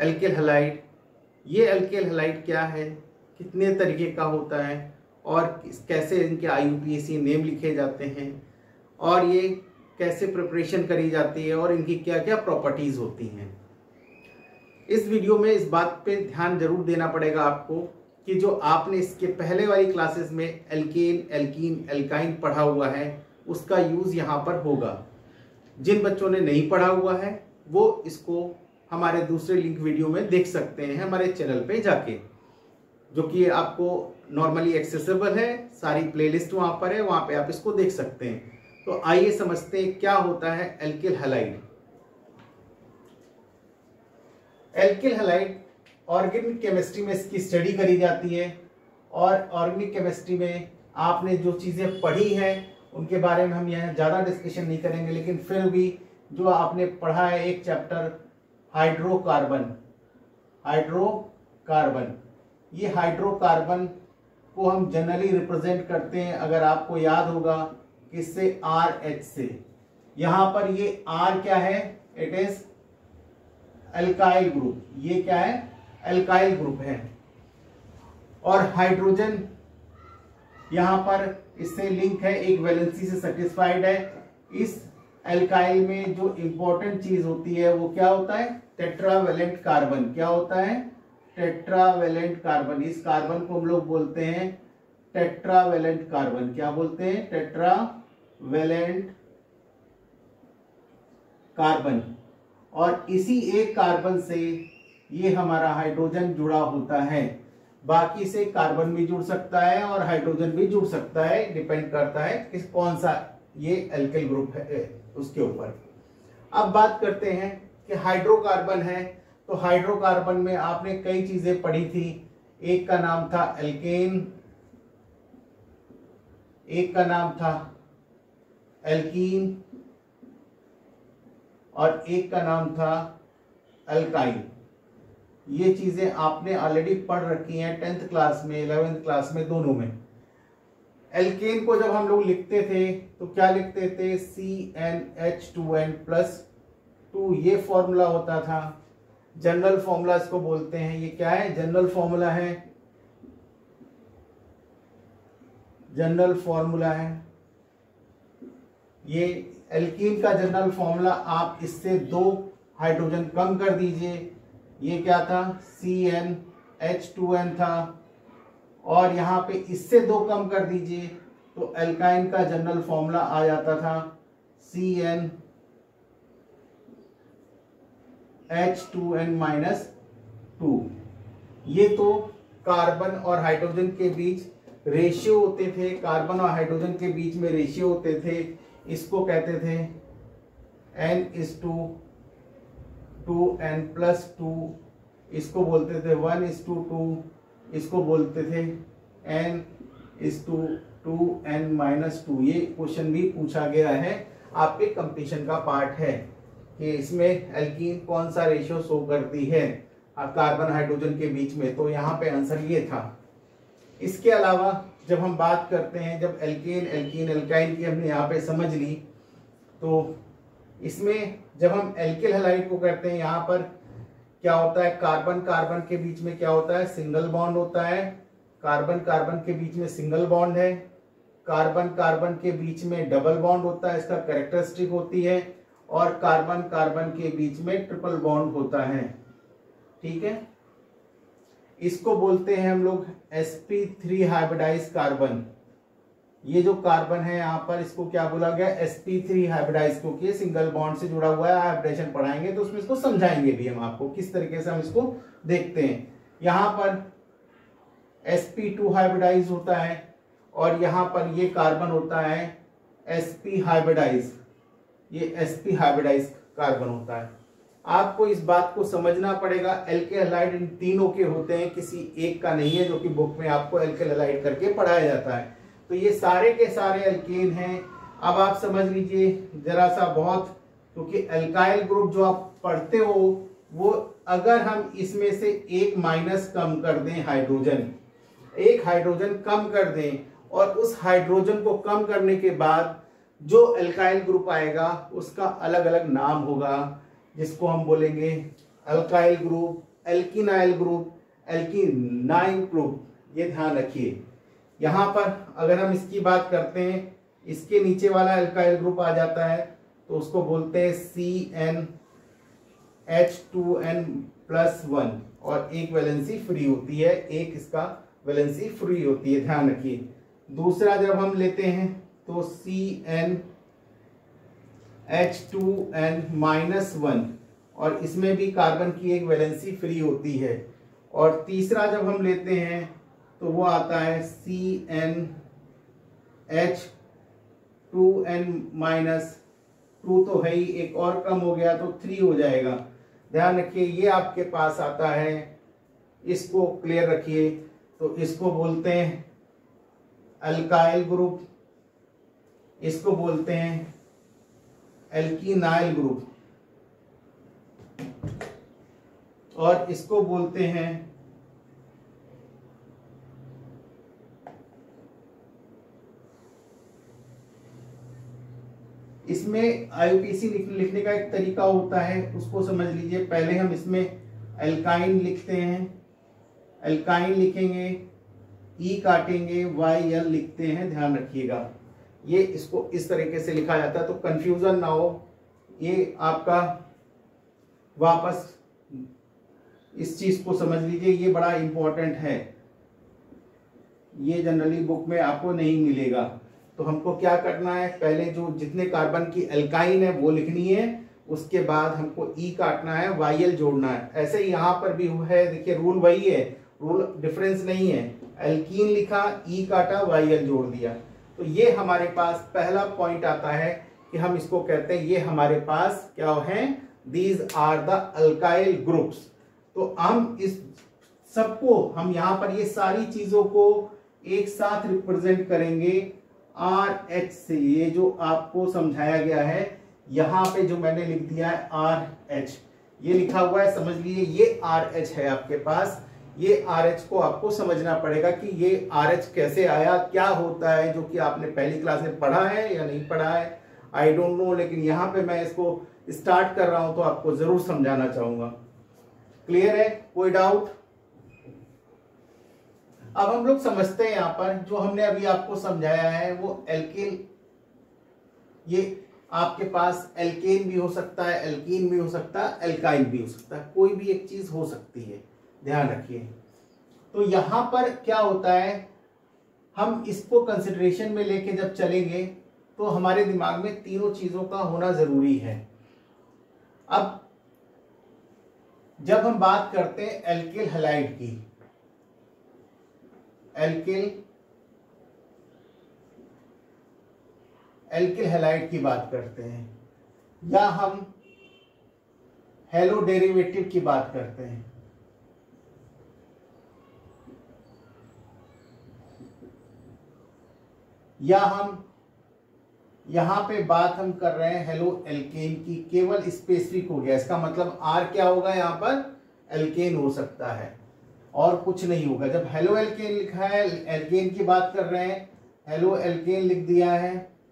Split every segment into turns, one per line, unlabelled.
Alkyl halide. ये alkyl halide क्या है, कितने तरीके का होता है और कैसे इनके IUPAC नेम लिखे जाते हैं और ये कैसे प्रिपरेशन करी जाती है और इनकी क्या क्या प्रॉपर्टीज़ होती हैं। इस वीडियो में इस बात पे ध्यान जरूर देना पड़ेगा आपको कि जो आपने इसके पहले वाली क्लासेस में एल्केन, एल्कीन, एल्काइन पढ़ा हुआ है उसका यूज़ यहाँ पर होगा। जिन बच्चों ने नहीं पढ़ा हुआ है वो इसको हमारे दूसरे लिंक वीडियो में देख सकते हैं हमारे चैनल पे जाके, जो कि आपको नॉर्मली एक्सेसिबल है, सारी प्लेलिस्ट वहाँ पर है, वहाँ पे आप इसको देख सकते हैं। तो आइए समझते हैं क्या होता है alkyl halide. Alkyl halide organic chemistry में इसकी स्टडी करी जाती है और ऑर्गेनिक केमिस्ट्री में आपने जो चीज़ें पढ़ी हैं उनके बारे में हम यहाँ ज़्यादा डिस्कशन नहीं करेंगे, लेकिन फिर भी जो आपने पढ़ा है एक चैप्टर हाइड्रोकार्बन। ये हाइड्रोकार्बन को हम जनरली रिप्रेजेंट करते हैं, अगर आपको याद होगा, किससे, RH से। यहाँ पर ये R क्या है, इट इज अल्काइल ग्रुप। ये क्या है, अल्काइल ग्रुप है। और हाइड्रोजन यहाँ पर इससे लिंक है, एक वैलेंसी से सेटिस्फाइड है। इस अल्काइल में जो इंपॉर्टेंट चीज होती है वो क्या होता है, टेट्रावेलेंट कार्बन। क्या होता है, टेट्रावेलेंट कार्बन। इस कार्बन को हम लोग बोलते हैं टेट्रावेलेंट कार्बन। क्या बोलते हैं, टेट्रावेलेंट कार्बन। और इसी एक कार्बन से ये हमारा हाइड्रोजन जुड़ा होता है। बाकी से कार्बन भी जुड़ सकता है और हाइड्रोजन भी जुड़ सकता है, डिपेंड करता है कि कौन सा ये एल्किल ग्रुप है उसके ऊपर। अब बात करते हैं कि हाइड्रोकार्बन है, तो हाइड्रोकार्बन में आपने कई चीजें पढ़ी थी। एक का नाम था एल्केन, एक का नाम था एल्कीन और एक का नाम था अल्काइन। ये चीजें आपने ऑलरेडी पढ़ रखी हैं 10th क्लास में, 11th क्लास में, दोनों में। एल्केन को जब हम लोग लिखते थे तो क्या लिखते थे, CnH2n+2, ये फॉर्मूला होता था। जनरल फॉर्मूला इसको बोलते हैं। ये क्या है, जनरल फॉर्मूला है, जनरल फॉर्मूला है। ये एल्कीन का जनरल फॉर्मूला, आप इससे 2 हाइड्रोजन कम कर दीजिए, ये क्या था, CnH2n था। और यहाँ पे इससे 2 कम कर दीजिए तो एल्काइन का जनरल फॉर्मूला आ जाता था CnH2n-2। ये तो कार्बन और हाइड्रोजन के बीच रेशियो होते थे, कार्बन और हाइड्रोजन के बीच में रेशियो होते थे। इसको कहते थे n:2n+2, इसको बोलते थे 1:2, इसको बोलते थे n:2n-2। ये क्वेश्चन भी पूछा गया है, आपके कंपटीशन का पार्ट है कि इसमें एल्कीन कौन सा रेशियो शो करती है कार्बन हाइड्रोजन के बीच में, तो यहाँ पे आंसर ये था। इसके अलावा जब हम बात करते हैं, जब एल्केन, एल्कीन, एल्काइन की हमने यहाँ पे समझ ली, तो इसमें जब हम एल्किल हैलाइड को करते हैं, यहाँ पर क्या होता है, कार्बन कार्बन के बीच में क्या होता है, सिंगल बॉन्ड होता है। कार्बन कार्बन के बीच में सिंगल बॉन्ड है, कार्बन कार्बन के बीच में डबल बॉन्ड होता है, इसका कैरेक्टरिस्टिक होती है। और कार्बन कार्बन के बीच में ट्रिपल बॉन्ड होता है। ठीक है, इसको बोलते हैं हम लोग sp3 हाइब्रिडाइज कार्बन। ये जो कार्बन है यहाँ पर, इसको क्या बोला गया, sp3 हाइब्रिडाइज, क्योंकि सिंगल बॉन्ड से जुड़ा हुआ है। हाइब्रिडेशन पढ़ाएंगे तो उसमें इसको समझाएंगे भी हम आपको किस तरीके से हम इसको देखते हैं। यहाँ पर sp2 हाइब्रिडाइज होता है और यहाँ पर ये कार्बन होता है sp हाइब्रिडाइज। ये sp हाइब्रिडाइज कार्बन होता है। आपको इस बात को समझना पड़ेगा, एल्किल हैलाइड इन तीनों के होते हैं, किसी एक का नहीं है, जो कि बुक में आपको एल्किल हैलाइड करके पढ़ाया जाता है। तो ये सारे के सारे एल्केन हैं। अब आप समझ लीजिए जरा सा बहुत, क्योंकि एल्काइल ग्रुप जो आप पढ़ते हो वो, अगर हम इसमें से एक माइनस कम कर दें, हाइड्रोजन, एक हाइड्रोजन कम कर दें, और उस हाइड्रोजन को कम करने के बाद जो एल्काइल ग्रुप आएगा उसका अलग अलग नाम होगा, जिसको हम बोलेंगे अल्काइल ग्रुप, एल्किनाइल ग्रुप, एल्किनाइन ग्रुप, ये ध्यान रखिए। यहां पर अगर हम इसकी बात करते हैं, इसके नीचे वाला एल्काइल ग्रुप आ जाता है तो उसको बोलते हैं CnH2n+1 और एक वैलेंसी फ्री होती है, एक इसका वैलेंसी फ्री होती है, ध्यान रखिए। दूसरा जब हम लेते हैं तो CnH2n-1 और इसमें भी कार्बन की एक वैलेंसी फ्री होती है। और तीसरा जब हम लेते हैं तो वो आता है CnH2n-2 तो है ही, एक और कम हो गया तो 3 हो जाएगा। ध्यान रखिए ये आपके पास आता है, इसको क्लियर रखिए। तो इसको बोलते हैं अल्काइल ग्रुप, इसको बोलते हैं एल्किनाइल ग्रुप और इसको बोलते हैं इसमें आईयूपीएसी लिखने का एक तरीका होता है, उसको समझ लीजिए। पहले हम इसमें एल्काइन लिखते हैं, एल्काइन लिखेंगे, ई काटेंगे, YL लिखते हैं, ध्यान रखिएगा। ये इसको इस तरीके से लिखा जाता है तो कंफ्यूजन ना हो। ये आपका वापस इस चीज को समझ लीजिए, ये बड़ा इंपॉर्टेंट है, ये जनरली बुक में आपको नहीं मिलेगा। तो हमको क्या करना है, पहले जो जितने कार्बन की एल्काइन है वो लिखनी है, उसके बाद हमको ई काटना है, YL जोड़ना है। ऐसे ही यहाँ पर भी है, देखिए रूल वही है, रूल डिफरेंस नहीं है। एल्कीन लिखा, ई काटा, YL जोड़ दिया। तो ये हमारे पास पहला पॉइंट आता है कि हम इसको कहते हैं, ये हमारे पास क्या है, these are the alkyl groups. तो हम इस सबको, हम यहाँ पर ये सारी चीजों को एक साथ रिप्रेजेंट करेंगे RH से। ये जो आपको समझाया गया है, यहाँ पे जो मैंने लिख दिया है RH, ये लिखा हुआ है, समझ लीजिए ये RH है आपके पास। ये RH को आपको समझना पड़ेगा कि ये RH कैसे आया, क्या होता है, जो कि आपने पहली क्लास में पढ़ा है या नहीं पढ़ा है, आई डोंट नो, लेकिन यहाँ पे मैं इसको स्टार्ट कर रहा हूं तो आपको जरूर समझाना चाहूंगा। क्लियर है, कोई डाउट? अब हम लोग समझते हैं यहाँ पर जो हमने अभी आपको समझाया है वो एल्केन, ये आपके पास एल्केन भी हो सकता है, एल्कीन भी हो सकता है, एल्काइन भी हो सकता है, कोई भी एक चीज हो सकती है, ध्यान रखिए। तो यहां पर क्या होता है, हम इसको कंसिडरेशन में लेके जब चलेंगे तो हमारे दिमाग में तीनों चीजों का होना जरूरी है। अब जब हम बात करते हैं एल्किल हैलाइड की, एल्किल हैलाइड की बात करते हैं, या हम हेलो डेरिवेटिव की बात करते हैं, या हम यहां पे बात हम कर रहे हैं हेलो एल्केन की, केवल स्पेसिफिक हो गया, इसका मतलब आर क्या होगा, यहां पर एल्केन हो सकता है और कुछ नहीं होगा। जब हेलो एल्केन लिखा है, एल्केन की बात कर रहे हैं, हेलो एल्केन लिख दिया है,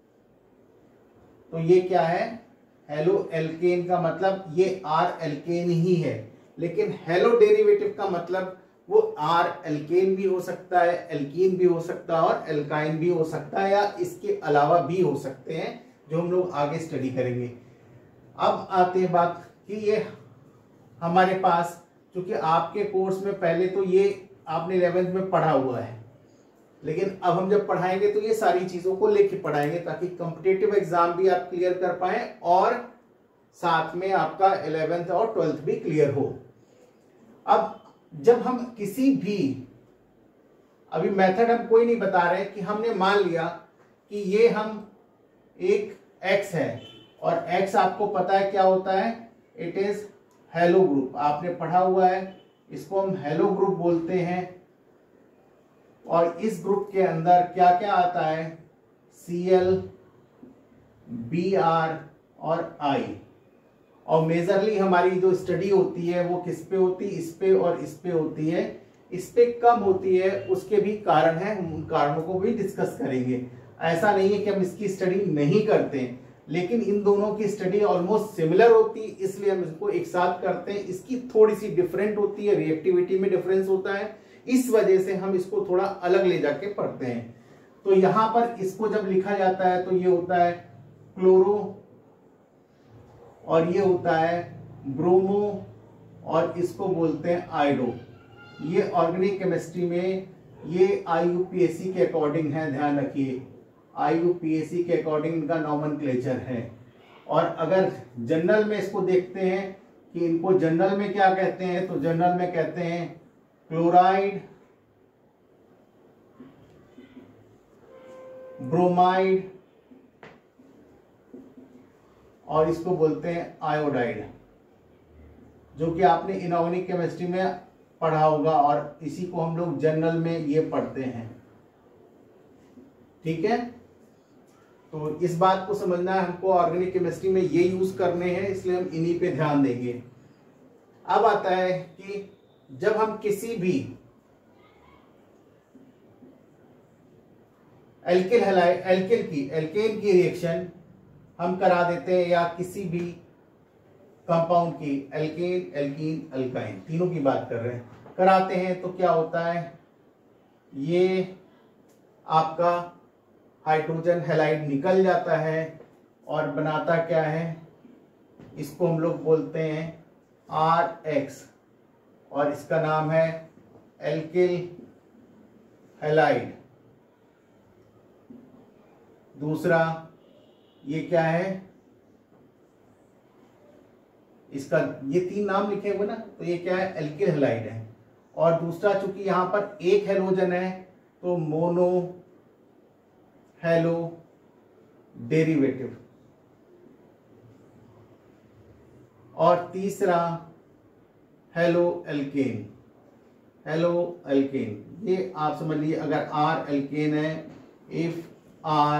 तो ये क्या है, हेलो एल्केन का मतलब ये आर एल्केन ही है। लेकिन हेलो डेरिवेटिव का मतलब वो आर एल्केन भी हो सकता है, एल्कीन भी हो सकता है और एल्काइन भी हो सकता है, या इसके अलावा भी हो सकते हैं, जो हम लोग आगे स्टडी करेंगे। अब आते हैं बात कि ये हमारे पास, क्योंकि आपके कोर्स में पहले तो ये आपने 11th में पढ़ा हुआ है, लेकिन अब हम जब पढ़ाएंगे तो ये सारी चीजों को लेके पढ़ाएंगे ताकि कॉम्पिटिटिव एग्जाम भी आप क्लियर कर पाए और साथ में आपका 11th और 12th भी क्लियर हो। अब जब हम किसी भी, अभी मेथड हम कोई नहीं बता रहे, कि हमने मान लिया कि ये हम एक X है और X आपको पता है क्या होता है, इट इज हेलो ग्रुप, आपने पढ़ा हुआ है, इसको हम हेलो ग्रुप बोलते हैं। और इस ग्रुप के अंदर क्या क्या आता है, Cl, Br और I। और मेजरली हमारी जो स्टडी होती है वो किस पे होती है, इस पे और इस पे होती है। इस पे कम होती है, उसके भी कारण हैं, हम उन कारणों को भी डिस्कस करेंगे। ऐसा नहीं है कि हम इसकी स्टडी नहीं करते, लेकिन इन दोनों की स्टडी ऑलमोस्ट सिमिलर होती है, इसलिए हम इसको एक साथ करते हैं। इसकी थोड़ी सी डिफरेंट होती है, रिएक्टिविटी में डिफरेंस होता है, इस वजह से हम इसको थोड़ा अलग ले जाके पढ़ते हैं। तो यहां पर इसको जब लिखा जाता है तो ये होता है क्लोरो और ये होता है ब्रोमो और इसको बोलते हैं आयोडो। ये ऑर्गेनिक केमिस्ट्री में ये IUPAC के अकॉर्डिंग है, ध्यान रखिए, IUPAC के अकॉर्डिंग इनका नॉमेनक्लेचर है। और अगर जनरल में इसको देखते हैं कि इनको जनरल में क्या कहते हैं, तो जनरल में कहते हैं क्लोराइड, ब्रोमाइड और इसको बोलते हैं आयोडाइड, जो कि आपने इनऑर्गेनिक केमिस्ट्री में पढ़ा होगा और इसी को हम लोग जनरल में ये पढ़ते हैं। ठीक है, तो इस बात को समझना है, हमको ऑर्गेनिक केमिस्ट्री में ये यूज करने हैं, इसलिए हम इन्हीं पे ध्यान देंगे। अब आता है कि जब हम किसी भी एल्केन की रिएक्शन हम करा देते हैं, या किसी भी कंपाउंड की एल्केन, एल्कीन, अल्काइन, तीनों की बात कर रहे हैं, कराते हैं, तो क्या होता है, ये आपका हाइड्रोजन हैलाइड निकल जाता है और बनाता क्या है, इसको हम लोग बोलते हैं RH और इसका नाम है एल्किल हैलाइड। दूसरा ये क्या है, इसका ये 3 नाम लिखे हुए ना, तो ये क्या है, एल्किल हैलाइड है। और दूसरा चूंकि यहां पर एक हेलोजन है तो मोनो हेलो डेरिवेटिव। और तीसरा हेलो एल्केन, हेलो एल्केन, ये आप समझ लीजिए, अगर R एल्केन है, इफ R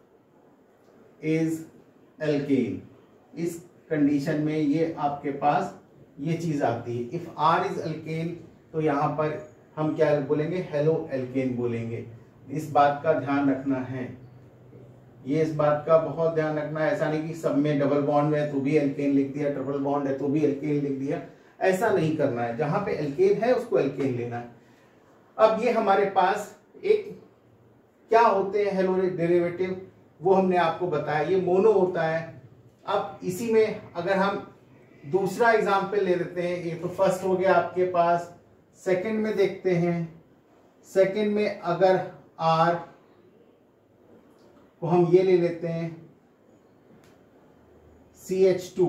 इज एल्केन, इस कंडीशन में ये आपके पास ये चीज आती है। इफ R इज एल्केन तो यहां पर हम क्या बोलेंगे, हेलो एल्केन बोलेंगे। इस बात का ध्यान रखना है, ये इस बात का बहुत ध्यान रखना है। ऐसा नहीं कि सब में डबल बॉन्ड है तो भी एल्केन लिख दिया, ट्रिपल बॉन्ड है तो भी एल्केन लिख दिया, ऐसा नहीं करना है। जहां पे एल्केन है उसको एल्केन लेना है। अब ये हमारे पास एक क्या होते हैं हेलो डेरिवेटिव, वो हमने आपको बताया, ये मोनो होता है। अब इसी में अगर हम दूसरा एग्जाम्पल ले लेते हैं, ये तो फर्स्ट हो गया आपके पास, सेकंड में देखते हैं। सेकंड में अगर R को हम ये ले लेते हैं CH2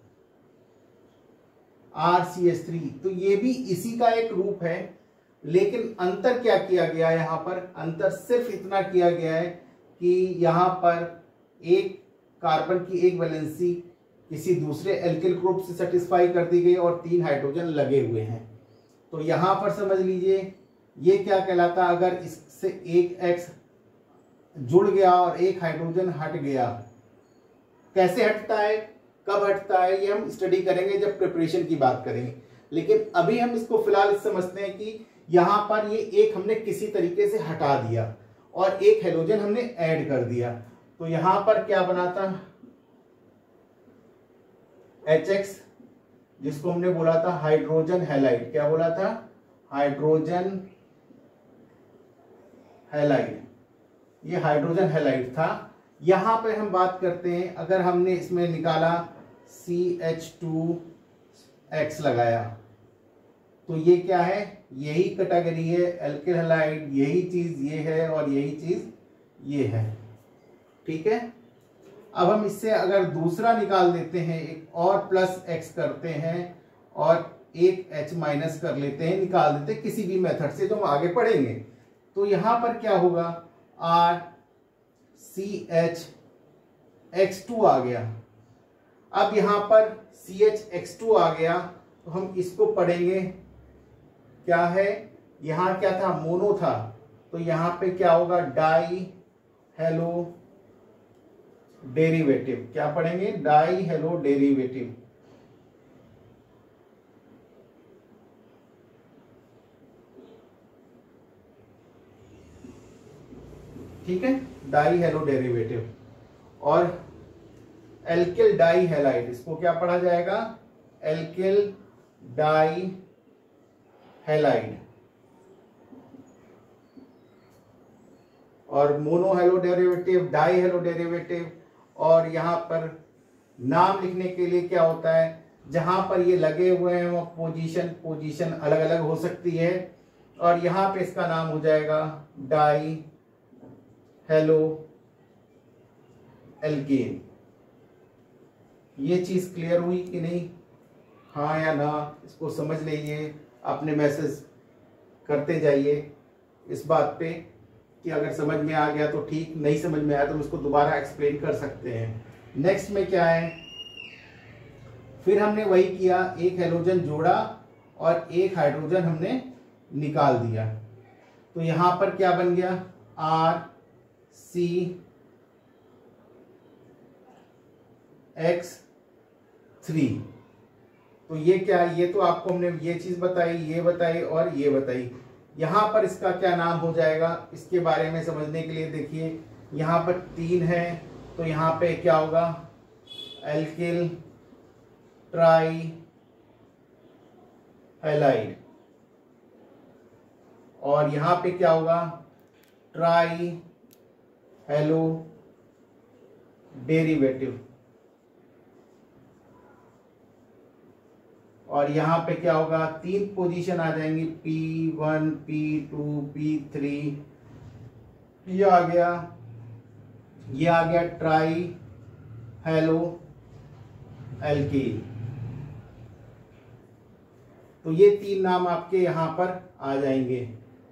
RCH3, तो ये भी इसी का एक रूप है, लेकिन अंतर क्या किया गया है, यहां पर अंतर सिर्फ इतना किया गया है कि यहां पर एक कार्बन की एक वैलेंसी किसी दूसरे एल्किल ग्रुप से सेटिस्फाई कर दी गई और 3 हाइड्रोजन लगे हुए हैं। तो यहां पर समझ लीजिए ये क्या कहलाता, अगर इससे एक X जुड़ गया और एक हाइड्रोजन हट गया, कैसे हटता है, कब हटता है, ये हम स्टडी करेंगे जब प्रिपरेशन की बात करेंगे। लेकिन अभी हम इसको फिलहाल समझते हैं कि यहां पर ये एक हमने किसी तरीके से हटा दिया और एक हाइड्रोजन हमने ऐड कर दिया, तो यहां पर क्या बनाता, HX, जिसको हमने बोला था हाइड्रोजन हैलाइड, क्या बोला था, हाइड्रोजन हैलाइड, ये हाइड्रोजन हैलाइड था। यहां पे हम बात करते हैं, अगर हमने इसमें निकाला CH2X लगाया, तो ये क्या है, यही कैटेगरी है एल्किल हैलाइड, यही चीज ये है और यही चीज ये है। ठीक है, अब हम इससे अगर दूसरा निकाल देते हैं, एक और +X करते हैं और एक H माइनस कर लेते हैं, निकाल देते हैं किसी भी मेथड से जो हम आगे पढ़ेंगे, तो यहां पर क्या होगा, RCHX2 आ गया। अब यहां पर CHX2 आ गया तो हम इसको पढ़ेंगे, क्या है, यहां क्या था, मोनो था, तो यहां पे क्या होगा, डाई हेलो डेरिवेटिव, क्या पढ़ेंगे, डाई हेलो डेरिवेटिव। ठीक है, डाई हेलो डेरिवेटिव। और एल्किल डाई हैलाइड, इसको क्या पढ़ा जाएगा? Alkyl di halide. और mono halo derivative, di halo derivative. और यहां पर नाम लिखने के लिए क्या होता है, जहां पर ये लगे हुए हैं वो पोजीशन अलग अलग हो सकती है, और यहां पे इसका नाम हो जाएगा डाई हेलो एल्केन। ये चीज क्लियर हुई कि नहीं? हाँ या ना, इसको समझ लीजिए, अपने मैसेज करते जाइए इस बात पे कि अगर समझ में आ गया तो ठीक, नहीं समझ में आया तो उसको दोबारा एक्सप्लेन कर सकते हैं। नेक्स्ट में क्या है, फिर हमने वही किया, एक हेलोजन जोड़ा और एक हाइड्रोजन हमने निकाल दिया। तो यहां पर क्या बन गया? RCX3। तो ये क्या, ये तो आपको हमने ये चीज बताई, ये बताई और ये बताई। यहां पर इसका क्या नाम हो जाएगा, इसके बारे में समझने के लिए देखिए, यहां पर 3 है तो यहां पे क्या होगा? Alkyl tri halide. और यहां पे क्या होगा? Tri halo derivative. और यहां पे क्या होगा? 3 पोजीशन आ जाएंगी, P1 P2 P3। ये आ गया ट्राई हेलो एल्कीन। तो ये 3 नाम आपके यहां पर आ जाएंगे।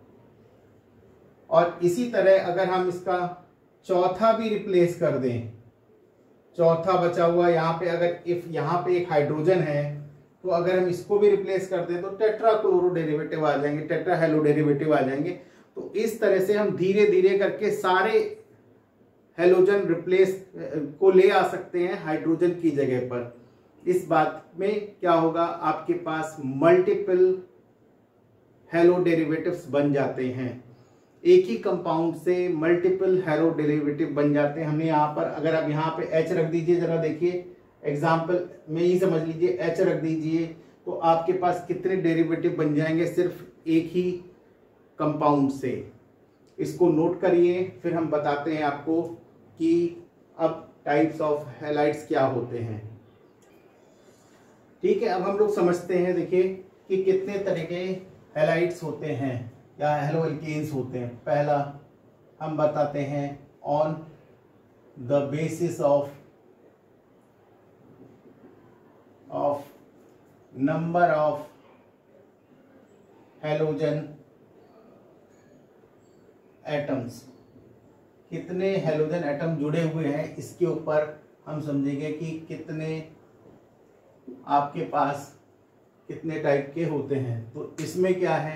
और इसी तरह अगर हम इसका चौथा भी रिप्लेस कर दें, चौथा बचा हुआ यहां पे, अगर इफ यहां पे एक हाइड्रोजन है तो अगर हम इसको भी रिप्लेस कर दें तो टेट्रा क्लोरो डेरिवेटिव आ जाएंगे, टेट्रा हेलो डेरिवेटिव आ जाएंगे। तो इस तरह से हम धीरे धीरे करके सारे हेलोजन रिप्लेस को ले आ सकते हैं हाइड्रोजन की जगह पर। इस बात में क्या होगा, आपके पास मल्टीपल हेलो डेरिवेटिव्स बन जाते हैं। एक ही कंपाउंड से मल्टीपल हेलो डेरिवेटिव बन जाते हैं। हमने यहाँ पर, अगर आप यहाँ पे H रख दीजिए, जरा देखिए एग्जाम्पल में ही समझ लीजिए, H रख दीजिए तो आपके पास कितने डेरिवेटिव बन जाएंगे सिर्फ एक ही कंपाउंड से। इसको नोट करिए, फिर हम बताते हैं आपको कि अब टाइप्स ऑफ हैलाइड्स क्या होते हैं। ठीक है, अब हम लोग समझते हैं, देखिए कि कितने तरह के हैलाइड्स होते हैं या हेलो एल्केन्स होते हैं। पहला हम बताते हैं, on the basis of number of halogen atoms, कितने हैलोजन एटम जुड़े हुए हैं इसके ऊपर हम समझेंगे कि कितने आपके पास कितने टाइप के होते हैं। तो इसमें क्या है,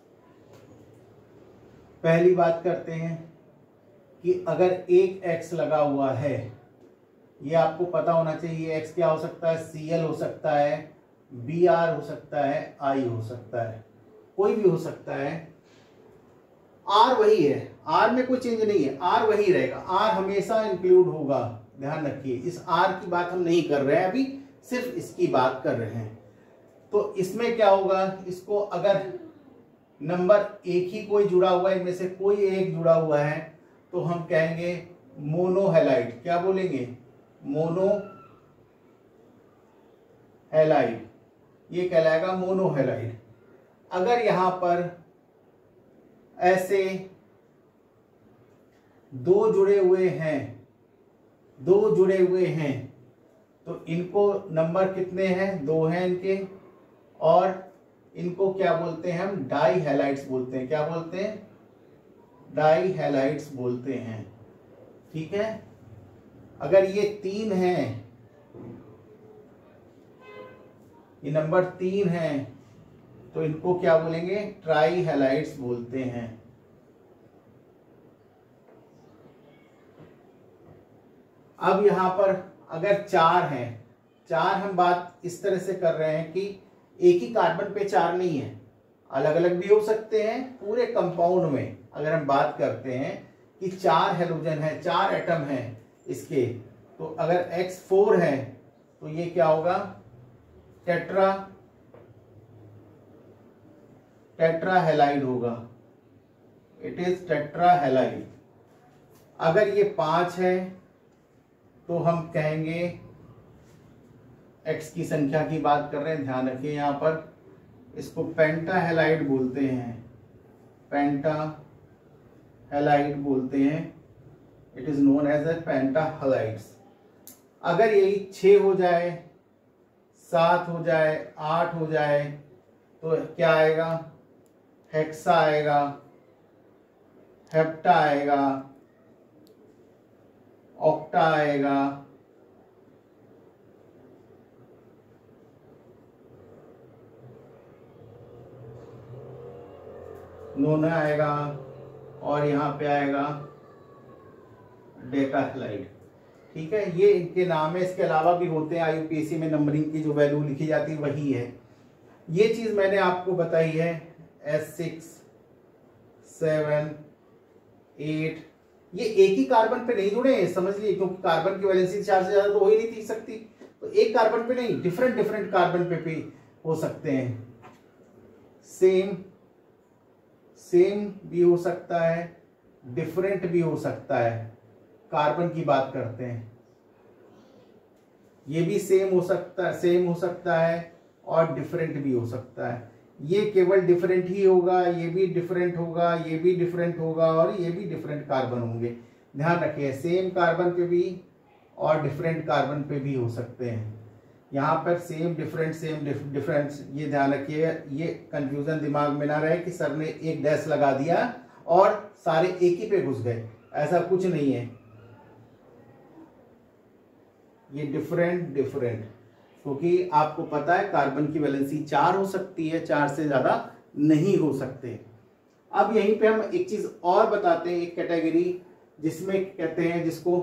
पहली बात करते हैं कि अगर एक X लगा हुआ है, ये आपको पता होना चाहिए, X क्या हो सकता है? Cl हो सकता है, Br हो सकता है, I हो सकता है, कोई भी हो सकता है। R वही है, R में कोई चेंज नहीं है, R वही रहेगा, R हमेशा इंक्लूड होगा, ध्यान रखिए। इस R की बात हम नहीं कर रहे हैं अभी, सिर्फ इसकी बात कर रहे हैं। तो इसमें क्या होगा, इसको अगर नंबर एक ही कोई जुड़ा हुआ है, इनमें से कोई एक जुड़ा हुआ है तो हम कहेंगे मोनोहैलाइड। क्या बोलेंगे? मोनो हैलाइड, ये कहलाएगा मोनोहैलाइड। अगर यहां पर ऐसे 2 जुड़े हुए हैं तो इनको नंबर कितने हैं? 2 हैं इनके, और इनको क्या बोलते हैं हम? डाई हैलाइड्स बोलते हैं। क्या बोलते हैं? डाई हैलाइड्स बोलते हैं। ठीक है, अगर ये 3 हैं, ये नंबर 3 है तो इनको क्या बोलेंगे? ट्राई हैलाइड्स बोलते हैं। अब यहां पर अगर 4 हैं, 4 हम बात इस तरह से कर रहे हैं कि एक ही कार्बन पे 4 नहीं है, अलग अलग भी हो सकते हैं। पूरे कंपाउंड में अगर हम बात करते हैं कि 4 हेलोजन है, 4 एटम हैं इसके, तो अगर X 4 है तो ये क्या होगा, टेट्राहेलाइड होगा, इट इज टेट्राहेलाइड। अगर ये 5 है तो हम कहेंगे, X की संख्या की बात कर रहे हैं, ध्यान रखिए यहां पर, इसको पेंटाहेलाइड बोलते हैं, पेंटाहेलाइड बोलते हैं, it is known as a pentahalides. अगर यही 6 हो जाए, 7 हो जाए, 8 हो जाए तो क्या आएगा, हेक्सा आएगा, हेप्टा आएगा, ऑक्टा आएगा, नोना आएगा, और यहां पे आएगा डेकाहेलाइड। ठीक है, ये इनके नाम है। इसके अलावा भी होते हैं, आईयूपीएससी में नंबरिंग की जो वैल्यू लिखी जाती है वही है। ये चीज मैंने आपको बताई है, S6, 7, 8, ये एक ही कार्बन पे नहीं जुड़े हैं, समझ लिए, क्योंकि कार्बन की वैलेंसी 4 से ज्यादा तो हो ही नहीं थी सकती, तो एक कार्बन पे नहीं, डिफरेंट डिफरेंट कार्बन पे भी हो सकते हैं। सेम भी हो सकता है, डिफरेंट भी हो सकता है, कार्बन की बात करते हैं। ये भी सेम हो सकता है और डिफरेंट भी हो सकता है। ये केवल डिफरेंट ही होगा, ये भी डिफरेंट होगा, ये भी डिफरेंट होगा, और ये भी डिफरेंट कार्बन होंगे। ध्यान रखिए, सेम कार्बन पे भी और डिफरेंट कार्बन पे भी हो सकते हैं। यहाँ पर सेम डिफरेंट, ये ध्यान रखिए, ये कंफ्यूजन दिमाग में ना रहे कि सर ने एक डैश लगा दिया और सारे एक ही पे घुस गए, ऐसा कुछ नहीं है। ये डिफरेंट, क्योंकि आपको पता है कार्बन की वैलेंसी 4 हो सकती है, 4 से ज्यादा नहीं हो सकते। अब यहीं पे हम एक चीज और बताते हैं, एक कैटेगरी जिसमें कहते हैं, जिसको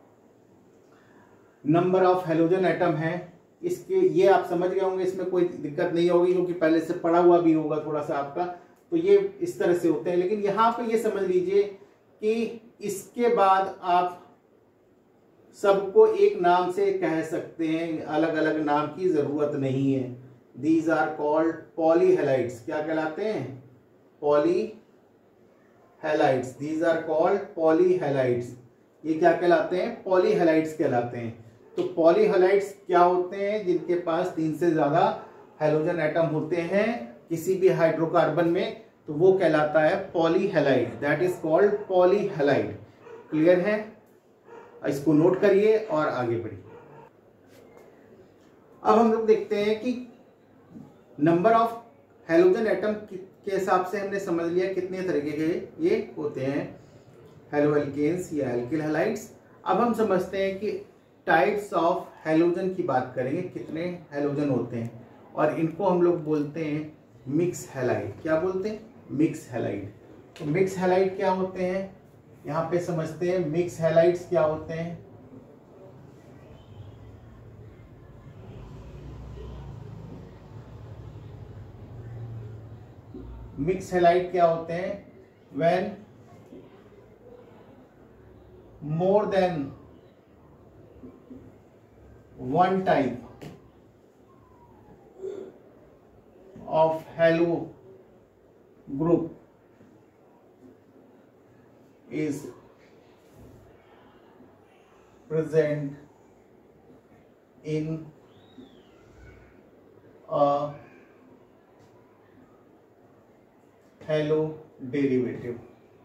नंबर ऑफ हैलोजन एटम है। इसके ये आप समझ गए होंगे, इसमें कोई दिक्कत नहीं होगी क्योंकि पहले से पढ़ा हुआ भी होगा थोड़ा सा आपका, तो ये इस तरह से होते हैं। लेकिन यहां पे ये समझ लीजिए कि इसके बाद आप सबको एक नाम से कह सकते हैं, अलग अलग नाम की जरूरत नहीं है। These are called polyhalides. क्या कहलाते हैं? Polyhalides. These are called polyhalides. ये क्या कहलाते हैं? पॉलीहेलाइड्स कहलाते हैं। तो पॉलीहेलाइड्स क्या होते हैं? जिनके पास 3 से ज्यादा हैलोजन एटम होते हैं किसी भी हाइड्रोकार्बन में, तो वो कहलाता है polyhalide. That is called polyhalide. Clear है? इसको नोट करिए और आगे बढ़िए। अब हम लोग देखते हैं कि नंबर ऑफ हैलोजन एटम के हिसाब से हमने समझ लिया कितने तरीके के ये होते हैं, हेलो एल्केन्स या एल्किल हैलाइड्स। अब हम समझते हैं कि टाइप्स ऑफ हैलोजन की बात करेंगे, कितने हैलोजन होते हैं, और इनको हम लोग बोलते हैं मिक्स हैलाइड। क्या बोलते हैं? Mix halide. तो मिक्स हैलाइड क्या होते हैं यहां पे समझते हैं। मिक्स हैलाइड्स क्या होते हैं? मिक्स हैलाइड क्या होते हैं? When more than one type of halo group is present in a halo derivative.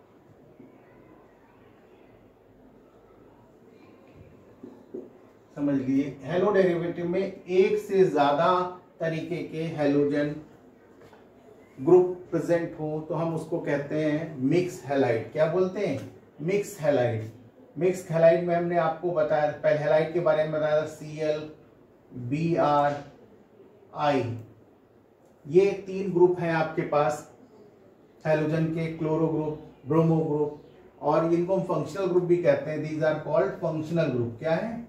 समझ लिए, हेलो डेरिवेटिव में एक से ज्यादा तरीके के हैलोजन ग्रुप प्रेजेंट हो तो हम उसको कहते हैं मिक्स हैलाइड। क्या बोलते हैं? Mix halide. मिक्स हैलाइड में हमने आपको बताया, पहले हैलाइड के बारे में बताया था, Cl, Br, I। ये 3 ग्रुप हैं आपके पास हैलोजन के, क्लोरो ग्रुप, ब्रोमो ग्रुप, और इनको हम फंक्शनल ग्रुप भी कहते हैं। These are called functional group. क्या है?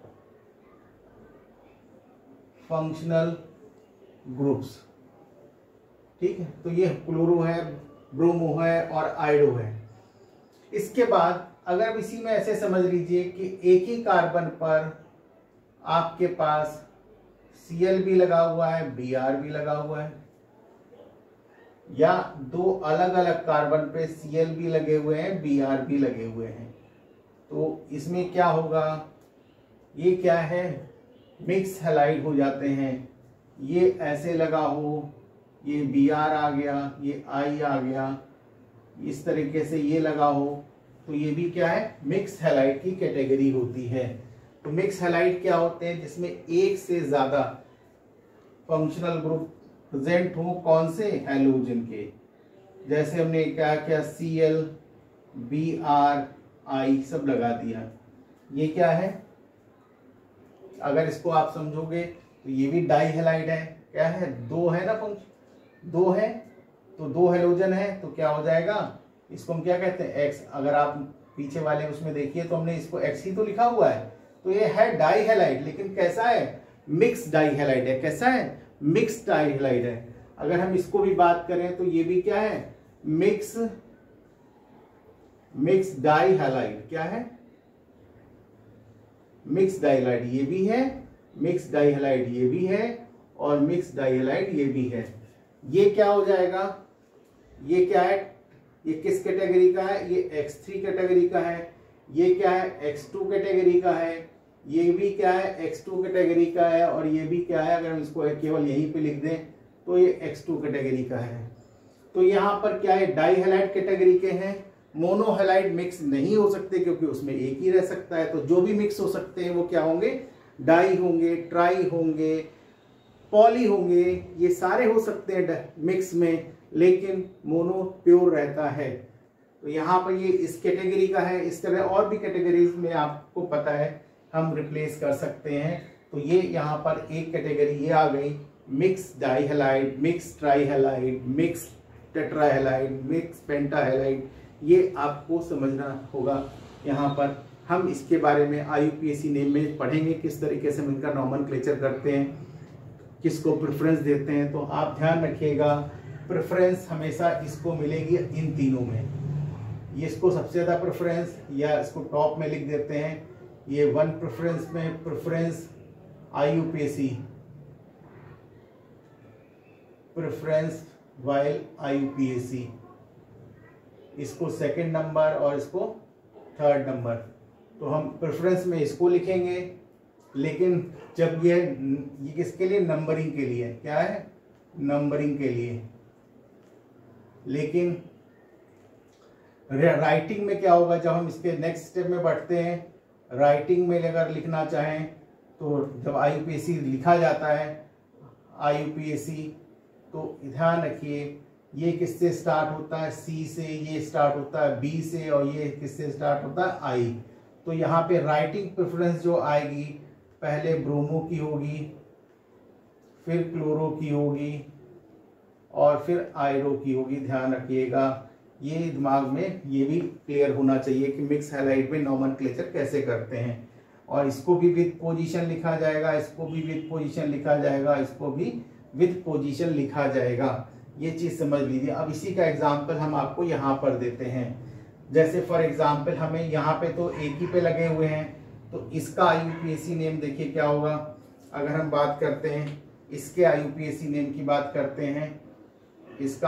Functional groups. ठीक है, तो ये क्लोरो है, ब्रोमो है और आयोडो है। इसके बाद अगर अब इसी में ऐसे समझ लीजिए कि एक ही कार्बन पर आपके पास Cl भी लगा हुआ है, Br भी लगा हुआ है, या दो अलग अलग कार्बन पे Cl भी लगे हुए हैं, Br भी लगे हुए हैं, तो इसमें क्या होगा, ये क्या है, मिक्स हैलाइड हो जाते हैं। ये ऐसे लगा हो, ये Br आ गया, ये I आ गया, इस तरीके से ये लगा हो, तो ये भी क्या है, मिक्स हैलाइड की कैटेगरी होती है। तो मिक्स हैलाइड क्या होते हैं, जिसमें एक से ज्यादा फंक्शनल ग्रुप प्रेजेंट हो, कौन से, हैलोजन के। जैसे हमने क्या क्या, Cl, Br, I सब लगा दिया। ये क्या है, अगर इसको आप समझोगे तो ये भी डाई हैलाइड है। क्या है, दो है ना फंक्शन, दो है, तो दो हैलोजन है, तो क्या हो जाएगा, इसको हम क्या कहते हैं, X। अगर आप पीछे वाले उसमें देखिए तो हमने इसको X ही तो लिखा हुआ है, तो ये है डाई हैलाइड, लेकिन कैसा है, मिक्स डाई हैलाइड है। कैसा है, मिक्स डाई हैलाइड है। अगर हम इसको भी बात करें तो ये भी क्या है, मिक्स डाई हैलाइड। क्या है, मिक्स डाई हैलाइड ये भी है, मिक्स डाई हैलाइड ये भी है, और मिक्स डाई हैलाइड ये भी है। ये क्या हो जाएगा, ये क्या है, ये किस कैटेगरी का है, ये X3 कैटेगरी का है। ये क्या है, X2 कैटेगरी का है। ये भी क्या है, X2 कैटेगरी का है, और ये भी क्या है, अगर हम इसको केवल यहीं पे लिख दें तो ये X2 कैटेगरी का है। तो यहाँ पर क्या है, डाई हैलाइड कैटेगरी के हैं। मोनो हैलाइड मिक्स नहीं हो सकते क्योंकि उसमें एक ही रह सकता है, तो जो भी मिक्स हो सकते हैं वो क्या होंगे, डाई होंगे, ट्राई होंगे, पॉली होंगे, ये सारे हो सकते हैं मिक्स में, लेकिन मोनो प्योर रहता है। तो यहाँ पर ये इस कैटेगरी का है। इस तरह और भी कैटेगरीज में आपको पता है हम रिप्लेस कर सकते हैं। तो ये यहाँ पर एक कैटेगरी ये आ गई, mix di halide, mix tri halide, mix tetra halide, mix penta halide. ये आपको समझना होगा। यहाँ पर हम इसके बारे में IUPAC नेम में पढ़ेंगे, किस तरीके से हम इनका नॉमेनक्लेचर करते हैं, किसको प्रेफरेंस देते हैं। तो आप ध्यान रखिएगा, प्रेफरेंस हमेशा इसको मिलेगी इन तीनों में। ये इसको सबसे ज़्यादा प्रेफरेंस, या इसको टॉप में लिख देते हैं, ये 1 प्रेफरेंस में preference IUPAC, preference while IUPAC, इसको सेकंड नंबर और इसको थर्ड नंबर। तो हम प्रेफरेंस में इसको लिखेंगे, लेकिन जब ये किसके लिए, नंबरिंग के लिए। क्या है, नंबरिंग के लिए। लेकिन राइटिंग में क्या होगा, जब हम इसके नेक्स्ट स्टेप में बढ़ते हैं, राइटिंग में अगर लिखना चाहें तो जब IUPAC लिखा जाता है, IUPAC, तो ध्यान रखिए ये किससे स्टार्ट होता है, C से, ये स्टार्ट होता है B से, और ये किससे स्टार्ट होता है, I। तो यहाँ पे राइटिंग प्रेफरेंस जो आएगी, पहले ब्रोमो की होगी, फिर क्लोरो की होगी, और फिर आयरो की होगी। ध्यान रखिएगा, ये दिमाग में ये भी क्लियर होना चाहिए कि मिक्स हैलाइड में नॉमेनक्लेचर कैसे करते हैं। और इसको भी विद पोजीशन लिखा जाएगा, इसको भी विद पोजीशन लिखा जाएगा, इसको भी विद पोजीशन लिखा जाएगा। ये चीज समझ लीजिए। अब इसी का एग्जाम्पल हम आपको यहाँ पर देते हैं। जैसे फॉर एग्जाम्पल हमें यहाँ पे तो एक ही पे लगे हुए हैं, तो इसका IUPAC नेम देखिए क्या होगा। अगर हम बात करते हैं इसके IUPAC नेम की बात करते हैं, इसका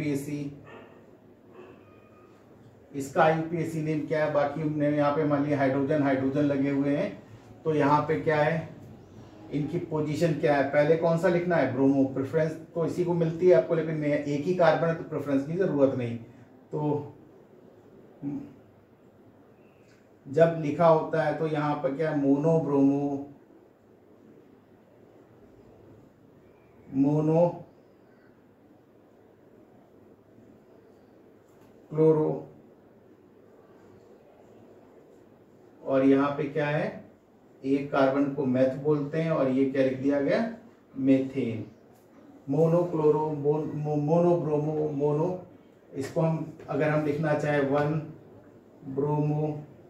IUPAC नेम क्या है। बाकी हमने यहाँ पे मान लिया हाइड्रोजन लगे हुए हैं, तो यहाँ पे क्या है, इनकी पोजीशन क्या है, पहले कौन सा लिखना है, ब्रोमो। प्रेफरेंस तो इसी को मिलती है आपको, लेकिन एक ही कार्बन है तो प्रेफरेंस की जरूरत नहीं। तो जब लिखा होता है तो यहाँ पर क्या है, मोनो ब्रोमो, मोनो क्लोरो, और यहाँ पे क्या है, एक कार्बन को मेथ बोलते हैं, और ये क्या लिख दिया गया, methane. Mono chloro, mono bromo, mono, इसको हम अगर हम लिखना चाहे 1 ब्रोमो,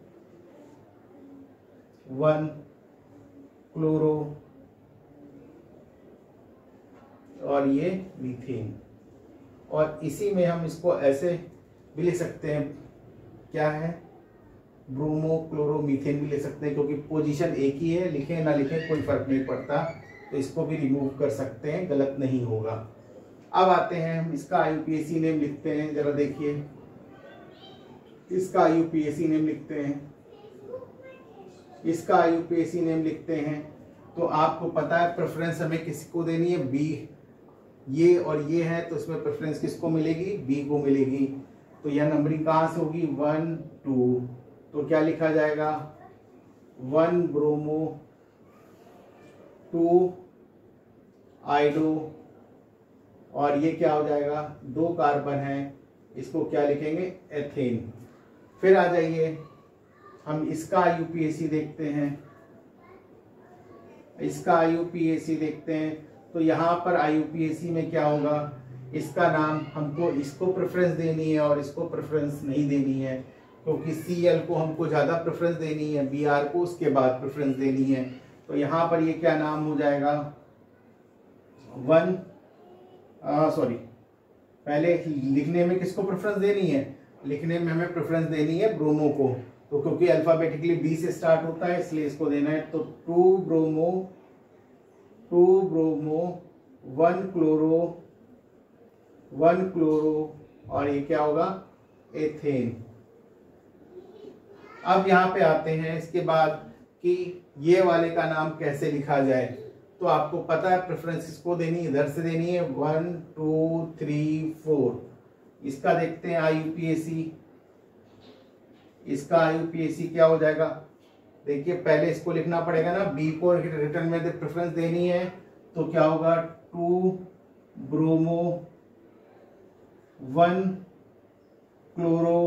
1 क्लोरो, और ये मीथेन। और इसी में हम इसको ऐसे भी लिख सकते हैं, क्या है, ब्रोमोक्लोरोमीथेन भी ले सकते हैं, क्योंकि पोजीशन एक ही है, लिखें ना लिखें कोई फर्क नहीं पड़ता, तो इसको भी रिमूव कर सकते हैं, गलत नहीं होगा। अब आते हैं हम इसका IUPAC नेम लिखते हैं, जरा देखिए इसका IUPAC नेम लिखते हैं, इसका IUPAC नेम लिखते हैं। तो आपको पता है प्रेफरेंस हमें किसको देनी है, बी, ये और ये है, तो इसमें प्रेफरेंस किसको मिलेगी, बी को मिलेगी। तो यह नंबरिंग कहाँ से होगी, 1 2, तो क्या लिखा जाएगा 1 ब्रोमो 2 आइडो, और ये क्या हो जाएगा 2 कार्बन है, इसको क्या लिखेंगे एथेन। फिर आ जाइए हम इसका IUPAC देखते हैं, इसका IUPAC देखते हैं। तो यहाँ पर IUPAC में क्या होगा, इसका नाम हमको इसको प्रेफरेंस देनी है और इसको प्रेफरेंस नहीं देनी है, क्योंकि Cl को हमको ज़्यादा प्रेफरेंस देनी है, Br को उसके बाद प्रेफरेंस देनी है। तो यहाँ पर ये क्या नाम हो जाएगा पहले लिखने में किसको प्रेफरेंस देनी है, लिखने में हमें प्रेफरेंस देनी है ब्रोमो को, तो क्योंकि अल्फाबेटिकली बी से स्टार्ट होता है इसलिए इसको देना है। तो 2 ब्रोमो 1 क्लोरो और ये क्या होगा एथेन। अब यहाँ पे आते हैं इसके बाद कि ये वाले का नाम कैसे लिखा जाए। तो आपको पता है प्रेफरेंस इसको देनी है, इधर से देनी है 1 2 3 4। इसका देखते हैं IUPAC, इसका IUPAC क्या हो जाएगा, देखिए पहले इसको लिखना पड़ेगा ना, बी को रिटर्न में प्रेफरेंस देनी है, तो क्या होगा 2 ब्रोमो 1 क्लोरो,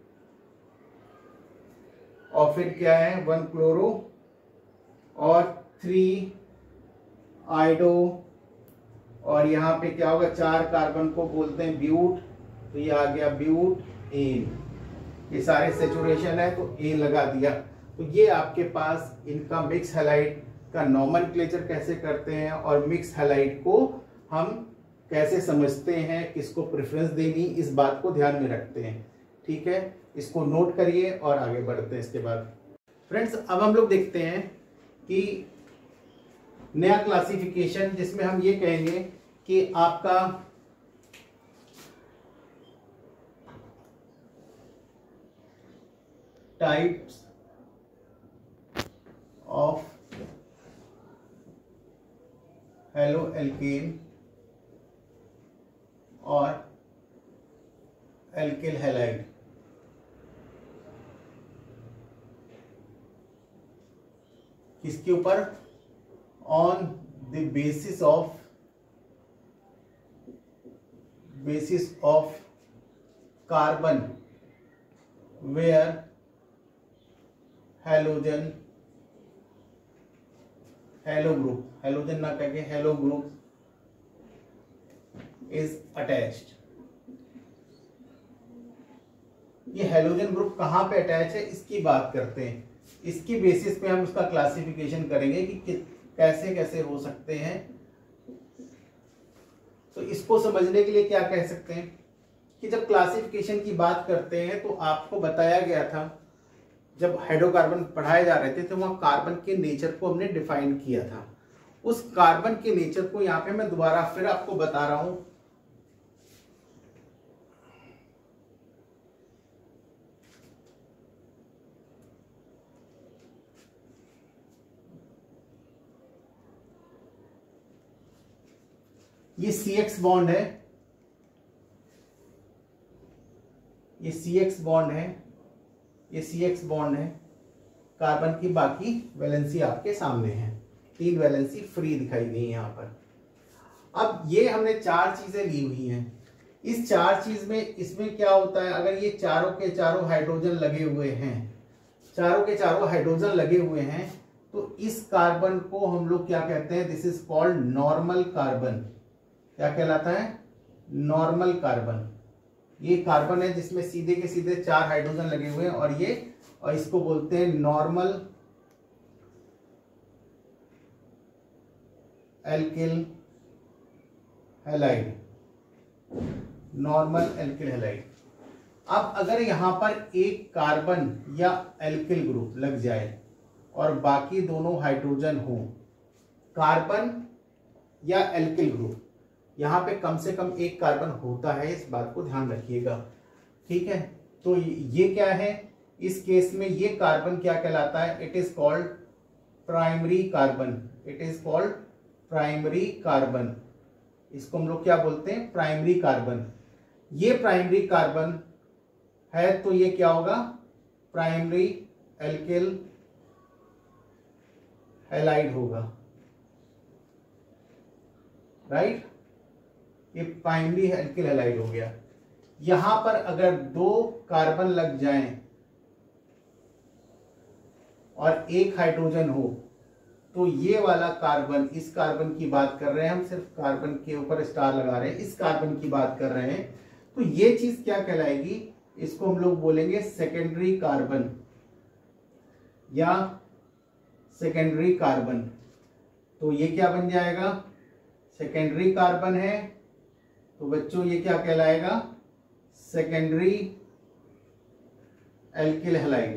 और फिर क्या है 1 क्लोरो और 3 आइडो, और यहाँ पे क्या होगा 4 कार्बन को बोलते हैं ब्यूट, तो ये आ गया ब्यूट एन। ये सारे सेचुरेशन है तो एन लगा दिया। तो ये आपके पास इनका मिक्स हैलाइड का नॉमेनक्लेचर कैसे करते हैं और मिक्स हैलाइड को हम कैसे समझते हैं, किसको प्रेफरेंस देनी, इस बात को ध्यान में रखते हैं। ठीक है, इसको नोट करिए और आगे बढ़ते हैं इसके बाद। फ्रेंड्स अब हम लोग देखते हैं कि नया क्लासिफिकेशन, जिसमें हम ये कहेंगे कि आपका टाइप्स ऑफ हेलो एल्केन और एल्किल हैलाइड। किसके ऊपर, on the basis of carbon where halogen, halo group, halogen ना कह के हेलो ग्रुप इज अटैच्ड। ये हैलोजन ग्रुप कहां पे अटैच है इसकी बात करते हैं, इसकी बेसिस पे हम उसका क्लासिफिकेशन करेंगे कि कैसे कैसे हो सकते हैं। तो इसको समझने के लिए क्या कह सकते हैं कि जब क्लासिफिकेशन की बात करते हैं तो आपको बताया गया था, जब हाइड्रोकार्बन पढ़ाए जा रहे थे तो वहां कार्बन के नेचर को हमने डिफाइन किया था। उस कार्बन के नेचर को यहां पे मैं दोबारा फिर आपको बता रहा हूं। ये CX बॉन्ड है, ये CX बॉन्ड है, ये CX बॉन्ड है। कार्बन की बाकी वैलेंसी आपके सामने है, 3 वैलेंसी फ्री दिखाई गई यहाँ पर। अब ये हमने 4 चीजें ली हुई हैं। इस 4 चीज में इसमें क्या होता है, अगर ये चारों के चारों हाइड्रोजन लगे हुए हैं, चारों के चारों हाइड्रोजन लगे हुए हैं, तो इस कार्बन को हम लोग क्या कहते हैं, this is called normal carbon. क्या कहलाता है, नॉर्मल कार्बन। ये कार्बन है जिसमें सीधे के सीधे 4 हाइड्रोजन लगे हुए हैं, और इसको बोलते हैं normal alkyl halide, normal alkyl halide. अब अगर यहाँ पर एक कार्बन या एल्किल ग्रुप लग जाए और बाकी दोनों हाइड्रोजन हो, कार्बन या एल्किल ग्रुप, यहाँ पे कम से कम एक कार्बन होता है, इस बात को ध्यान रखिएगा, ठीक है। तो ये क्या है, इस केस में ये कार्बन क्या कहलाता है, it is called primary carbon, it is called primary carbon, इसको हम लोग क्या बोलते हैं, प्राइमरी कार्बन। ये प्राइमरी कार्बन है तो ये क्या होगा, प्राइमरी एल्किल हैलाइड होगा, राइट, ये प्राइमरी एल्किल हैलाइड हो गया। यहां पर अगर दो कार्बन लग जाएं और एक हाइड्रोजन हो तो ये वाला कार्बन, इस कार्बन की बात कर रहे हैं हम, सिर्फ कार्बन के ऊपर स्टार लगा रहे हैं, इस कार्बन की बात कर रहे हैं, तो ये चीज क्या कहलाएगी, इसको हम लोग बोलेंगे सेकेंडरी कार्बन या सेकेंडरी कार्बन। तो ये क्या बन जाएगा, सेकेंडरी कार्बन है, तो बच्चों ये क्या कहलाएगा, सेकेंडरी एल्किल हैलाइड।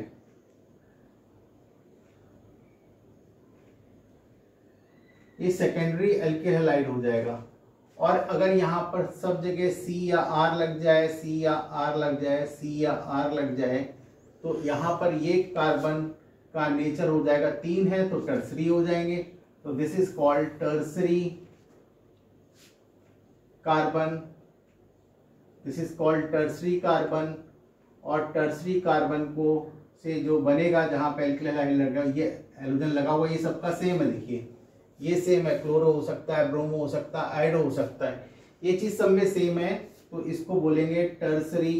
ये सेकेंडरी एल्किल हैलाइड हो जाएगा। और अगर यहाँ पर सब जगह सी या आर लग जाए, सी या आर लग जाए, सी या आर लग जाए, तो यहाँ पर ये कार्बन का नेचर हो जाएगा, 3 है तो टर्सरी हो जाएंगे, तो this is called tertiary carbon, this is called tertiary carbon. और टर्सरी कार्बन को से जो बनेगा, जहां पे एल्किल हैलाइड लगा, ये हैलोजन लगा हुआ, ये सबका सेम है, देखिए ये सेम है, क्लोरो हो सकता है, ब्रोमो हो सकता है, आयोडो हो सकता है, ये चीज सब में सेम है, तो इसको बोलेंगे टर्सरी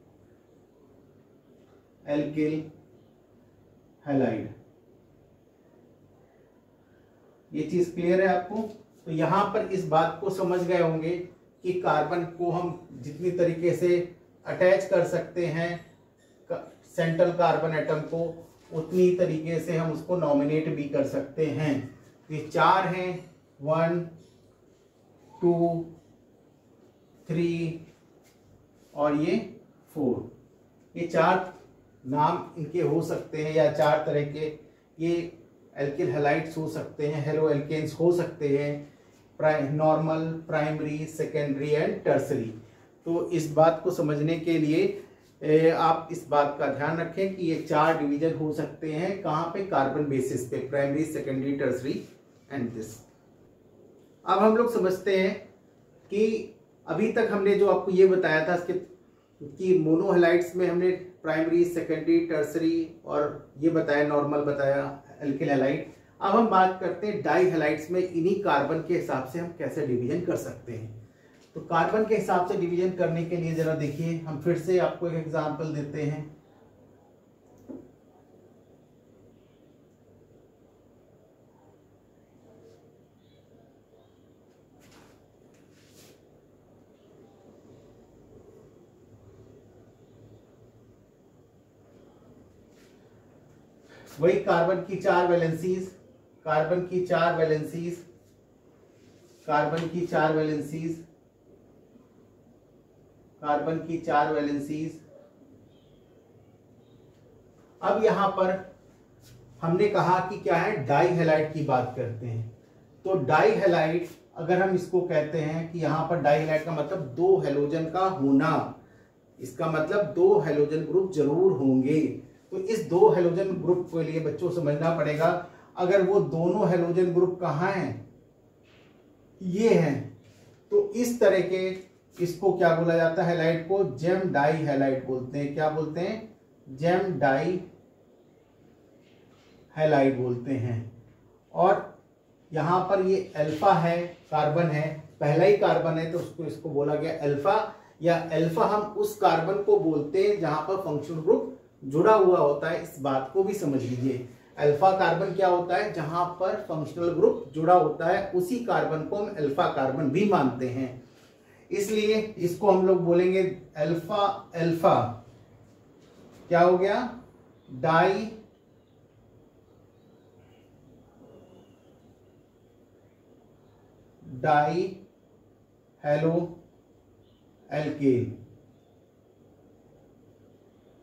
एल्किल हैलाइड। ये चीज क्लियर है आपको। तो यहां पर इस बात को समझ गए होंगे कि कार्बन को हम जितनी तरीके से अटैच कर सकते हैं सेंट्रल कार्बन एटम को, उतनी तरीके से हम उसको नॉमिनेट भी कर सकते हैं। ये 4 हैं, 1 2 3 और ये 4, ये 4 नाम इनके हो सकते हैं, या 4 तरह के ये एल्किल हैलाइड्स हो सकते हैं, हेलो एल्केन्स हो सकते हैं, normal, primary, secondary and tertiary. तो इस बात को समझने के लिए आप इस बात का ध्यान रखें कि ये 4 डिवीजन हो सकते हैं, कहाँ पे, कार्बन बेसिस पे, primary, secondary, tertiary and this. अब हम लोग समझते हैं कि अभी तक हमने जो आपको ये बताया था कि मोनोहैलाइड्स में हमने प्राइमरी, सेकेंडरी, टर्सरी और ये बताया, नॉर्मल बताया, एल्किल हैलाइड। अब हम बात करते हैं डाई हैलाइड्स में, इन्हीं कार्बन के हिसाब से हम कैसे डिवीजन कर सकते हैं। तो कार्बन के हिसाब से डिवीजन करने के लिए जरा देखिए, हम फिर से आपको एक एग्जांपल देते हैं। वही कार्बन की 4 वैलेंसीज, कार्बन की 4 वैलेंसीज, कार्बन की 4 वैलेंसीज, कार्बन की 4 वैलेंसीज। अब यहां पर हमने कहा कि क्या है, डाई हैलाइड की बात करते हैं। तो डाई हैलाइड, अगर हम इसको कहते हैं कि यहां पर डाई हैलाइड का मतलब 2 हैलोजन का होना, इसका मतलब 2 हैलोजन ग्रुप जरूर होंगे। तो इस 2 हैलोजन ग्रुप के लिए बच्चों समझना पड़ेगा, अगर वो दोनों हैलोजन ग्रुप कहाँ हैं, ये हैं, तो इस तरह के, इसको क्या बोला जाता है, हैलाइड को जेम डाई हैलाइड बोलते हैं। क्या बोलते हैं, जेम डाई हैलाइड बोलते हैं। और यहां पर ये अल्फा है, कार्बन है, पहला ही कार्बन है, तो उसको इसको बोला गया अल्फा, या अल्फा हम उस कार्बन को बोलते हैं जहां पर फंक्शनल ग्रुप जुड़ा हुआ होता है। इस बात को भी समझ लीजिए, अल्फा कार्बन क्या होता है, जहां पर फंक्शनल ग्रुप जुड़ा होता है, उसी कार्बन को हम अल्फा कार्बन भी मानते हैं। इसलिए इसको हम लोग बोलेंगे अल्फा अल्फा, क्या हो गया, di di halo alkane.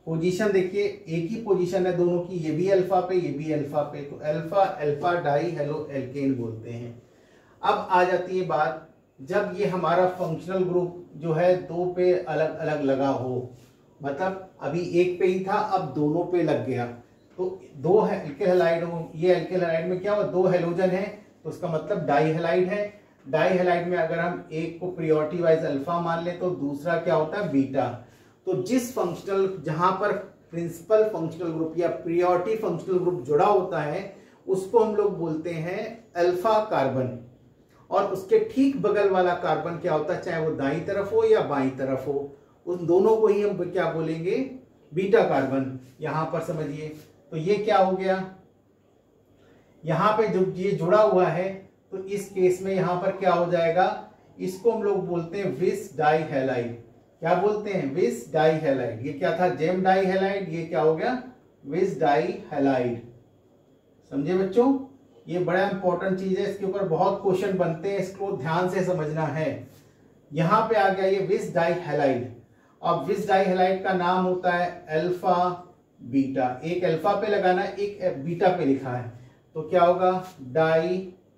Position देखिए एक ही पोजीशन है दोनों की, ये भी अल्फा पे ये भी अल्फा पे, तो alpha alpha di halo alkane बोलते हैं। अब आ जाती है बात, जब ये हमारा फंक्शनल ग्रुप जो है दो पे अलग अलग लगा हो, मतलब अभी एक पे ही था अब दोनों पे लग गया, तो दो एल्किल हैलाइड हो, ये एल्किल हैलाइड में क्या हुआ, दो हेलोजन है तो उसका मतलब डाई हैलाइड है। डाई हैलाइड में अगर हम एक को प्रियोरिटी वाइज अल्फा मान ले तो दूसरा क्या होता है बीटा। तो जिस फंक्शनल जहां पर प्रिंसिपल फंक्शनल ग्रुप या प्रियोरिटी फंक्शनल ग्रुप जुड़ा होता है उसको हम लोग बोलते हैं अल्फा कार्बन, और उसके ठीक बगल वाला कार्बन क्या होता है, चाहे वो दाईं तरफ हो या बाईं तरफ हो, उन दोनों को ही हम क्या बोलेंगे, बीटा कार्बन। यहां पर समझिए, तो ये क्या हो गया, यहां पे जो ये जुड़ा हुआ है तो इस केस में यहां पर क्या हो जाएगा, इसको हम लोग बोलते हैं विस डाई हैलाइड। क्या बोलते हैं, विस डाई हैलाइड। ये क्या था, जेम डाई हैलाइड, ये क्या हो गया, विस डाई हैलाइड। समझे बच्चों, ये बड़ा इंपॉर्टेंट चीज है, इसके ऊपर बहुत क्वेश्चन बनते हैं, इसको ध्यान से समझना है। यहां पे आ गया ये विस डाई हैलाइड, और विस डाई हैलाइड का नाम होता है अल्फा बीटा। एक अल्फा पे लगाना, एक बीटा पे लिखा है, तो क्या होगा, डाई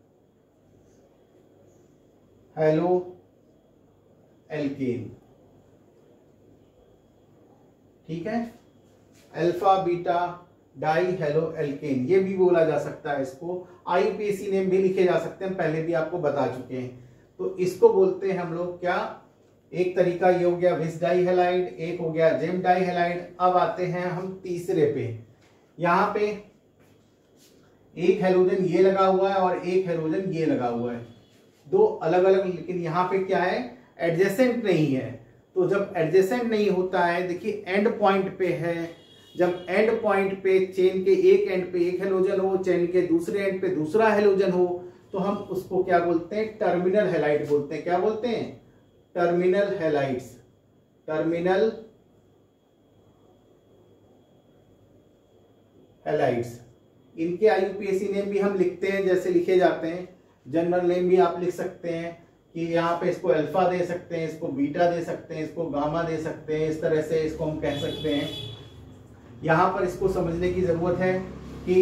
हेलो एल्केन। ठीक है, alpha beta di halo alkane, ये भी बोला जा सकता है। इसको आईयूपीएसी नेम भी लिखे जा सकते हैं, पहले भी आपको बता चुके हैं। तो इसको बोलते हैं हम लोग क्या, एक तरीका ये हो गया विस डाई हैलाइड, एक हो गया जेम डाई हैलाइड। अब आते हैं हम तीसरे पे, यहां पे एक हेलोजन ये लगा हुआ है और एक हेलोजन ये लगा हुआ है, दो अलग अलग, लेकिन यहाँ पे क्या है, एडजेसेंट नहीं है। तो जब एडजेसेंट नहीं होता है, देखिए एंड पॉइंट पे है, जब एंड पॉइंट पे चेन के एक एंड पे एक हेलोजन हो, चेन के दूसरे एंड पे दूसरा हेलोजन हो, तो हम उसको क्या बोलते हैं, टर्मिनल हैलाइड बोलते हैं। क्या बोलते हैं, टर्मिनल हैलाइड्स। टर्मिनल हैलाइड्स, इनके आईयूपीएसी नेम भी हम लिखते हैं जैसे लिखे जाते हैं, जनरल नेम भी आप लिख सकते हैं कि यहाँ पे इसको अल्फा दे सकते हैं, इसको बीटा दे सकते हैं, इसको गामा दे सकते हैं, इस तरह से इसको हम कह सकते हैं। यहां पर इसको समझने की जरूरत है कि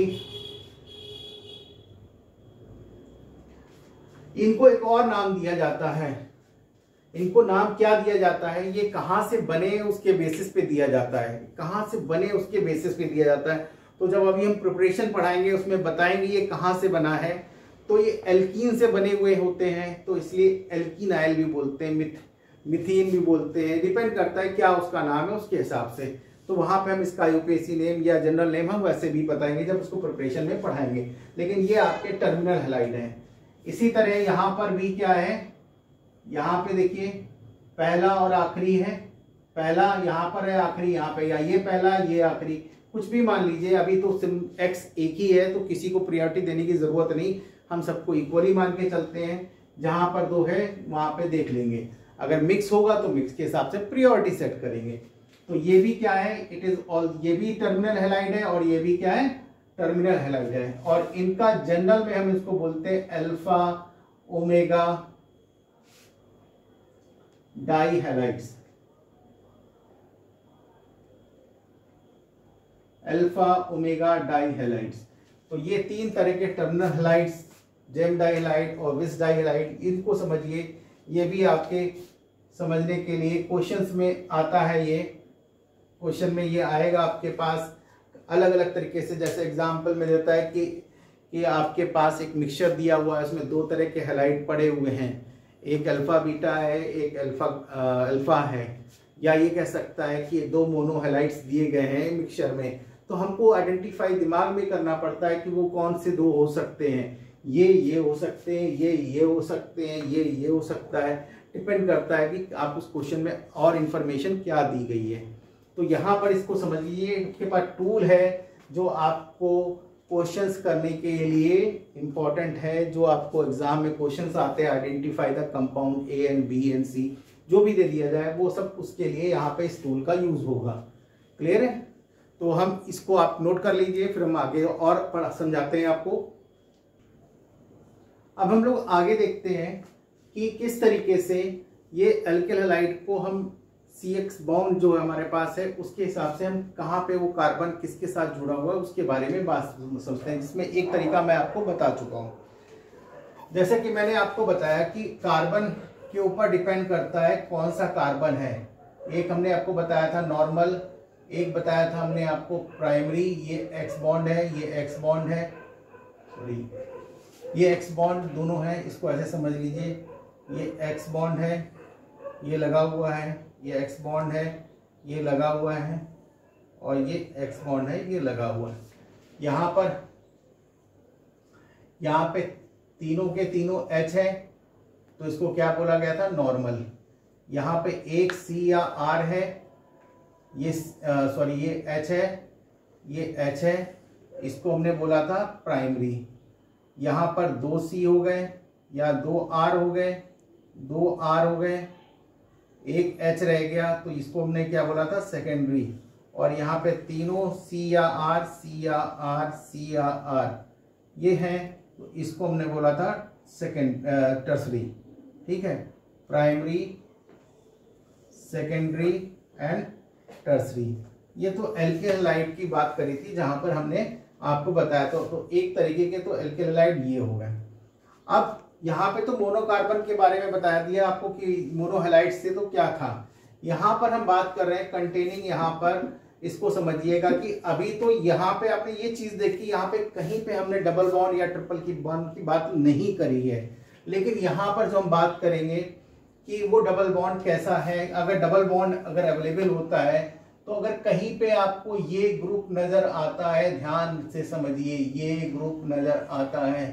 इनको एक और नाम दिया जाता है। इनको नाम क्या दिया जाता है, ये कहां से बने उसके बेसिस पे दिया जाता है, कहां से बने उसके बेसिस पे दिया जाता है। तो जब अभी हम प्रिपरेशन पढ़ाएंगे उसमें बताएंगे ये कहां से बना है। तो ये एल्कीन से बने हुए होते हैं, तो इसलिए एल्कीनाइल भी बोलते हैं, मिथीन भी बोलते हैं, डिपेंड करता है क्या उसका नाम है उसके हिसाब से। तो वहां पे हम इसका यूपीएससी नेम या जनरल नेम हम वैसे भी बताएंगे जब उसको प्रिपरेशन में पढ़ाएंगे, लेकिन ये आपके टर्मिनल हैलाइड हैं। इसी तरह यहाँ पर भी क्या है, यहाँ पे देखिए पहला और आखिरी है, पहला यहाँ पर है, आखिरी यहाँ पे, या ये पहला ये आखिरी, कुछ भी मान लीजिए। अभी तो एक्स एक ही है तो किसी को प्रायोरिटी देने की जरूरत नहीं, हम सबको इक्वली मान के चलते हैं। जहां पर दो है वहां पे देख लेंगे, अगर मिक्स होगा तो मिक्स के हिसाब से प्रायोरिटी सेट करेंगे। तो ये भी क्या है, इट इज ऑल, ये भी टर्मिनल हैलाइड है और ये भी क्या है, टर्मिनल हैलाइड है। और इनका जनरल में हम इसको बोलते हैं alpha omega di halides. Alpha omega di halides. तो ये तीन तरह के terminal halides, gem di halide और विस डाई हैलाइड, इनको समझिए। ये भी आपके समझने के लिए क्वेश्चंस में आता है, ये क्वेश्चन में ये आएगा आपके पास अलग अलग तरीके से। जैसे एग्जांपल में देता है कि आपके पास एक मिक्सचर दिया हुआ है, उसमें दो तरह के हैलाइड पड़े हुए हैं, एक अल्फा बीटा है, एक अल्फा है, या ये कह सकता है कि दो मोनो हैलाइड्स दिए गए हैं मिक्सचर में। तो हमको आइडेंटिफाई दिमाग में करना पड़ता है कि वो कौन से दो हो सकते हैं, ये हो सकते हैं, ये हो सकते हैं, ये हो सकता है। डिपेंड करता है कि आप उस क्वेश्चन में और इंफॉर्मेशन क्या दी गई है। तो यहाँ पर इसको समझ लीजिए, आपके पास टूल है जो आपको क्वेश्चंस करने के लिए इम्पोर्टेंट है, जो आपको एग्जाम में क्वेश्चंस आते हैं, identify the compound A and B and C, जो भी दे दिया जाए वो सब उसके लिए यहाँ पे इस टूल का यूज होगा। क्लियर है? तो हम इसको आप नोट कर लीजिए, फिर हम आगे और समझाते हैं आपको। अब हम लोग आगे देखते हैं कि किस तरीके से ये अल्किल हैलाइड को हम CX बॉन्ड जो हमारे पास है उसके हिसाब से हम कहाँ पे वो कार्बन किसके साथ जुड़ा हुआ है उसके बारे में बात समझते हैं, जिसमें एक तरीका मैं आपको बता चुका हूँ। जैसे कि मैंने आपको बताया कि कार्बन के ऊपर डिपेंड करता है कौन सा कार्बन है। एक हमने आपको बताया था नॉर्मल, एक बताया था हमने आपको प्राइमरी, ये एक्स बॉन्ड है, ये एक्स बॉन्ड है, सॉरी ये एक्स बॉन्ड दोनों है, इसको ऐसे समझ लीजिए, ये एक्स बॉन्ड है, ये लगा हुआ है, ये एक्स बॉन्ड है, ये लगा हुआ है, और ये एक्स बॉन्ड है, ये लगा हुआ है। यहाँ पे तीनों के तीनों H है, तो इसको क्या बोला गया था, नॉर्मल। यहाँ पे एक C या R है, ये सॉरी ये H है, ये H है, इसको हमने बोला था प्राइमरी। यहाँ पर 2 C हो गए या 2 R हो गए, 2 R हो गए, एक H रह गया, तो इसको हमने क्या बोला था, सेकेंडरी। और यहाँ पे तीनों C या R, C या R, C या R ये हैं, तो इसको हमने बोला था टर्सरी। ठीक है, प्राइमरी, सेकेंडरी एंड टर्सरी। ये तो एल्केल हैलाइड की बात करी थी, जहां पर हमने आपको बताया था। तो एक तरीके के तो एल्केल हैलाइड ये हो गए। अब यहाँ पे तो मोनोकार्बन के बारे में बताया दिया आपको कि मोनोहैलाइड से तो क्या था। यहाँ पर हम बात कर रहे हैं कंटेनिंग, यहाँ पर इसको समझिएगा कि अभी तो यहाँ पे आपने ये चीज देखी, यहाँ पे कहीं पे हमने डबल बॉन्ड या ट्रिपल की बॉन्ड की बात नहीं करी है, लेकिन यहाँ पर जो हम बात करेंगे कि वो डबल बॉन्ड कैसा है। अगर डबल बॉन्ड अगर अवेलेबल होता है, तो अगर कहीं पे आपको ये ग्रुप नजर आता है, ध्यान से समझिए, ये ग्रुप नजर आता है,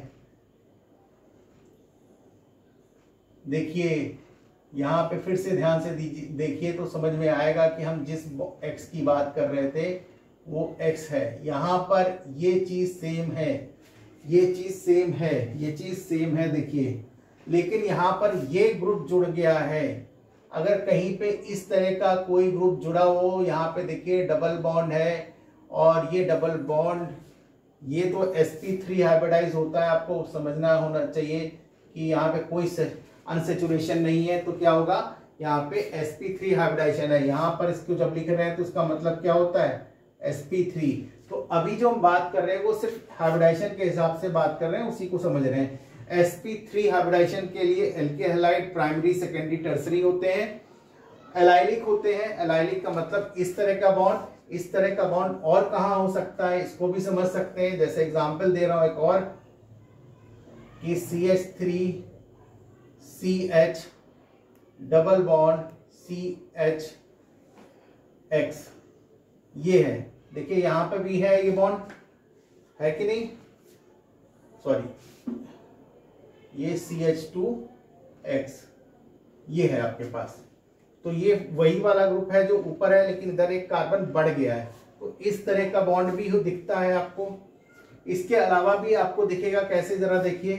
देखिए यहाँ पे फिर से ध्यान से देखिए तो समझ में आएगा कि हम जिस x की बात कर रहे थे वो x है। यहाँ पर ये चीज सेम है, ये चीज सेम है, ये चीज सेम है, देखिए। लेकिन यहाँ पर ये ग्रुप जुड़ गया है। अगर कहीं पे इस तरह का कोई ग्रुप जुड़ा हो, यहाँ पे देखिए डबल बॉन्ड है, और ये डबल बॉन्ड, ये तो sp3 हाइब्रिडाइज होता है। आपको समझना होना चाहिए कि यहाँ पे कोई अनसेचुरेशन नहीं है, तो क्या होगा, यहाँ पे sp3 हाइब्रिडाइजेशन है। यहाँ पर इसको जब लिख रहे हैं तो इसका मतलब क्या होता है, sp3। तो अभी जो हम बात कर रहे हैं वो सिर्फ हाइब्रिडाइजेशन के हिसाब से बात कर रहे हैं, उसी को समझ रहे हैं। sp3 हाइब्रिडाइजेशन के लिए alkyl halide primary, secondary, tertiary होते हैं। एलाइलिक होते हैं, एलाइलिक का मतलब इस तरह का बॉन्ड, इस तरह का बॉन्ड और कहाँ हो सकता है, इसको भी समझ सकते हैं। जैसे एग्जांपल दे रहा हूं एक और, कि CH3 CH double bond CH X, ये है। देखिए यहां पे भी है ये बॉन्ड, है कि नहीं, सॉरी ये CH2X ये है आपके पास। तो ये वही वाला ग्रुप है जो ऊपर है, लेकिन इधर एक कार्बन बढ़ गया है, तो इस तरह का बॉन्ड भी दिखता है आपको। इसके अलावा भी आपको दिखेगा, कैसे, जरा देखिए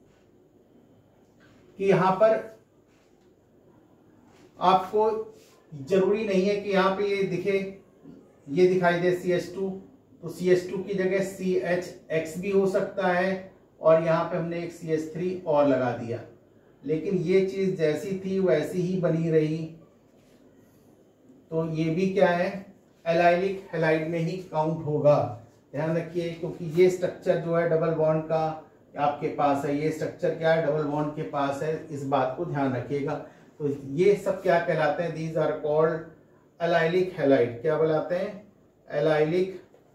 कि यहां पर आपको जरूरी नहीं है कि यहां पे ये दिखे, ये दिखाई दे CH2, तो CH2 की जगह CHX भी हो सकता है, और यहां पे हमने एक CH3 और लगा दिया, लेकिन ये चीज जैसी थी वैसी ही बनी रही। तो ये भी क्या है, एलाइलिक हैलाइड में ही काउंट होगा, ध्यान रखिए। क्योंकि ये स्ट्रक्चर जो है डबल बॉन्ड का आपके पास है, ये स्ट्रक्चर क्या है, डबल बॉन्ड के पास है, इस बात को ध्यान रखिएगा। तो ये सब क्या कहलाते हैं, these are called allylic halide. क्या बुलाते हैं, allylic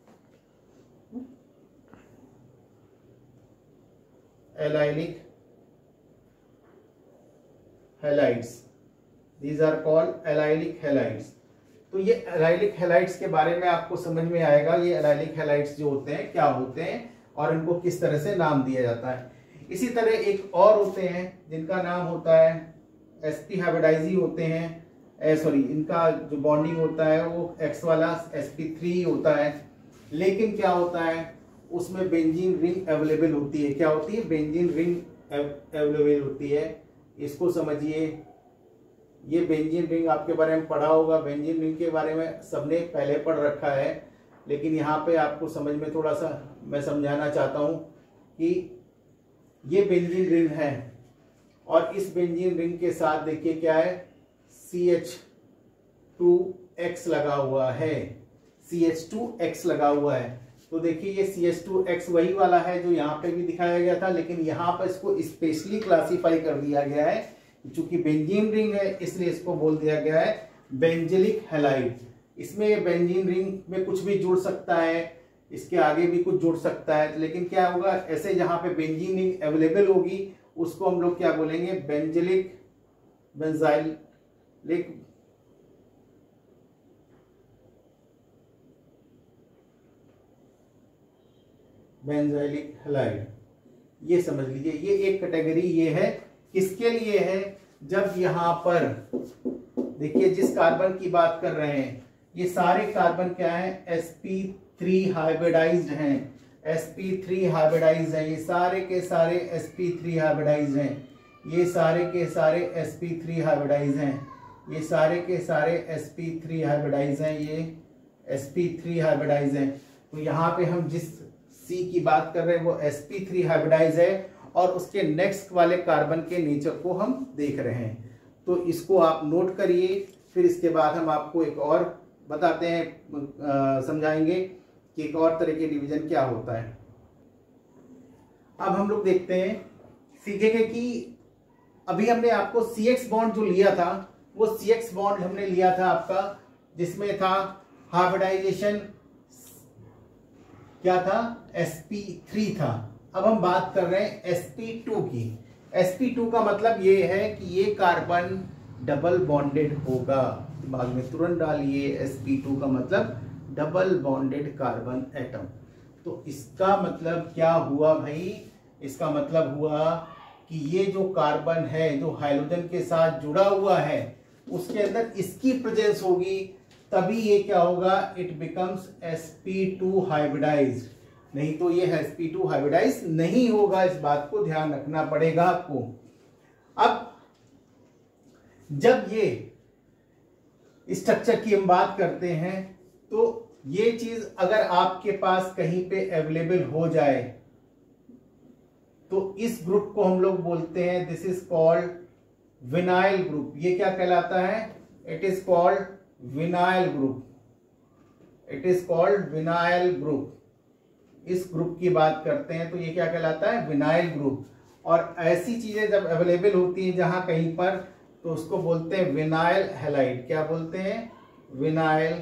halides, these are called allylic halides. तो ये एलाइलिक हैलाइड्स के बारे में आपको समझ में आएगा, ये एलाइलिक हैलाइड्स जो होते हैं क्या होते हैं और इनको किस तरह से नाम दिया जाता है। इसी तरह एक और होते हैं जिनका नाम होता है sp हाइब्रिडाइजी होते हैं, सॉरी इनका जो बॉन्डिंग होता है वो x वाला sp3 होता है, लेकिन क्या होता है उसमें बेंजीन रिंग अवेलेबल होती है। क्या होती है, बेंजीन रिंग अवेलेबल होती है। इसको समझिए, ये बेंजीन रिंग आपके बारे में पढ़ा होगा, बेंजीन रिंग के बारे में सबने पहले पढ़ रखा है, लेकिन यहाँ पे आपको समझ में थोड़ा सा मैं समझाना चाहता हूँ कि ये बेंजीन रिंग है, और इस बेंजीन रिंग के साथ देखिए क्या है, CH CH2X लगा हुआ है, CH2X लगा हुआ है। तो देखिए ये CH2X वही वाला है जो यहाँ पे भी दिखाया गया था, लेकिन यहाँ पर इसको स्पेशली क्लासिफाई कर दिया गया है। चूंकि बेंजीन रिंग है इसलिए इसको बोल दिया गया है बेंजिलिक हैलाइड। इसमें बेंजीन रिंग में कुछ भी जुड़ सकता है, इसके आगे भी कुछ जुड़ सकता है, लेकिन क्या होगा, ऐसे जहां पे बेंजीन रिंग अवेलेबल होगी उसको हम लोग क्या बोलेंगे, बेंजिलिक बेंजाइलिक हैलाइड। ये समझ लीजिए, ये एक कैटेगरी ये है। किसके लिए है, जब यहां पर देखिए जिस कार्बन की बात कर रहे हैं ये सारे कार्बन क्या है, sp3 हाइब्रिडाइज्ड हैं, sp3 हाइब्रिडाइज्ड हैं, ये सारे के सारे sp3 हाइब्रिडाइज्ड हैं, ये सारे के सारे sp3 हाइब्रिडाइज्ड हैं, ये सारे के सारे sp3 हाइब्रिडाइज्ड हैं, ये sp3 हाइब्रिडाइज्ड हैं। तो यहाँ पे हम जिस C की बात कर रहे हैं वो sp3 हाइब्रिडाइज्ड है और उसके नेक्स्ट वाले कार्बन के नेचर को हम देख रहे हैं। तो इसको आप नोट करिए, फिर इसके बाद हम आपको एक और बताते हैं, समझाएंगे कि एक और तरह के डिवीजन क्या होता है। अब हम लोग देखते हैं, सीखेंगे कि अभी हमने आपको CX बॉन्ड जो लिया था वो CX बॉन्ड हमने लिया था आपका, जिसमें था हाइब्रिडाइजेशन क्या था, sp3 था। अब हम बात कर रहे हैं sp2 की। sp2 का मतलब ये है कि ये कार्बन डबल बॉन्डेड होगा, दिमाग में तुरंत डालिए, sp2 का मतलब डबल बॉन्डेड कार्बन एटम। तो इसका मतलब क्या हुआ भाई, इसका मतलब हुआ कि ये जो कार्बन है जो हाइड्रोजन के साथ जुड़ा हुआ है उसके अंदर इसकी प्रेजेंस होगी, तभी ये क्या होगा, इट बिकम्स sp2 हाइब्रिडाइज्ड, नहीं तो ये sp2 हाइब्रिडाइज नहीं होगा। इस बात को ध्यान रखना पड़ेगा आपको। अब जब ये स्ट्रक्चर की हम बात करते हैं तो ये चीज अगर आपके पास कहीं पे अवेलेबल हो जाए तो इस ग्रुप को हम लोग बोलते हैं, this is called vinyl group. ये क्या कहलाता है, it is called vinyl group, it is called vinyl group. इस ग्रुप की बात करते हैं तो ये क्या कहलाता है, विनाइल ग्रुप। और ऐसी चीजें जब अवेलेबल होती हैं जहां कहीं पर, तो उसको बोलते हैं विनाइल हैलाइड। क्या बोलते हैं, vinyl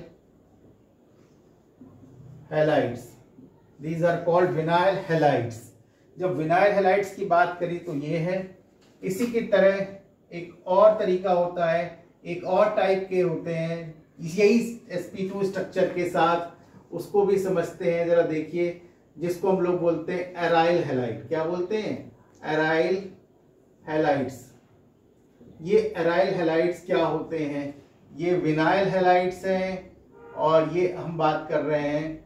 halides, these are called vinyl halides. जब विनाइल हैलाइड्स की बात करी तो ये है। इसी की तरह एक और तरीका होता है, एक और टाइप के होते हैं यही sp2 स्ट्रक्चर के साथ, उसको भी समझते हैं, जरा देखिए, जिसको हम लोग बोलते हैं एराइल हैलाइड। क्या बोलते हैं, एराइल हैलाइड्स। ये एराइल हैलाइड्स क्या होते हैं, ये विनाइल हैलाइड्स हैं, और ये हम बात कर रहे हैं,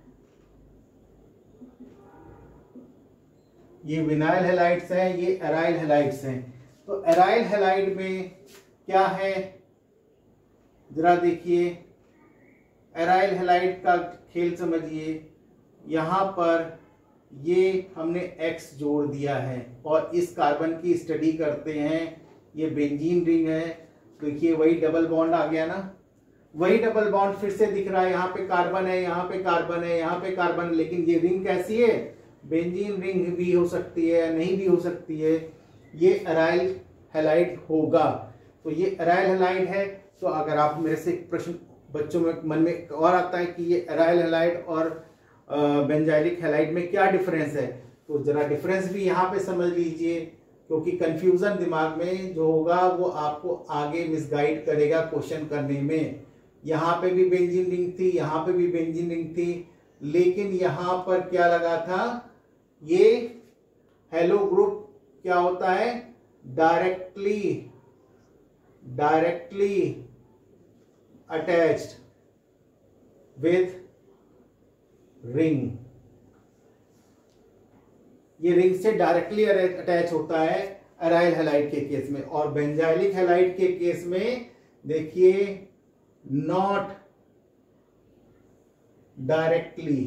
ये विनाइल हैलाइड्स हैं, ये एराइल हैलाइड्स हैं। तो एराइल हैलाइड में क्या है, जरा देखिए, एराइल हैलाइड का खेल समझिए। यहां पर ये हमने X जोड़ दिया है और इस कार्बन की स्टडी करते हैं, ये बेंजीन रिंग है, देखिए वही डबल बॉन्ड आ गया ना, वही डबल बॉन्ड फिर से दिख रहा है, यहाँ पे कार्बन है, यहाँ पे कार्बन है, यहाँ पे कार्बन, लेकिन ये रिंग कैसी है, बेंजीन रिंग भी हो सकती है, नहीं भी हो सकती है, ये एराइल हैलाइड होगा। तो ये एराइल हैलाइड है। तो अगर आप मेरे से एक प्रश्न बच्चों में मन में और आता है कि ये एराइल हैलाइड और बेंजाइलिक हैलाइड में क्या डिफरेंस है, तो जरा डिफरेंस भी यहाँ पे समझ लीजिए, क्योंकि कंफ्यूजन दिमाग में जो होगा वो आपको आगे मिसगाइड करेगा क्वेश्चन करने में। यहाँ पे भी बेंजीन रिंग थी, यहाँ पे भी बेंजीन रिंग थी, लेकिन यहाँ पर क्या लगा था, ये हेलो ग्रुप क्या होता है, डायरेक्टली अटैच्ड विथ रिंग। ये रिंग से डायरेक्टली अटैच होता है एराइल हैलाइड के केस में, और बेंजाइलिक हैलाइड के केस में देखिए not directly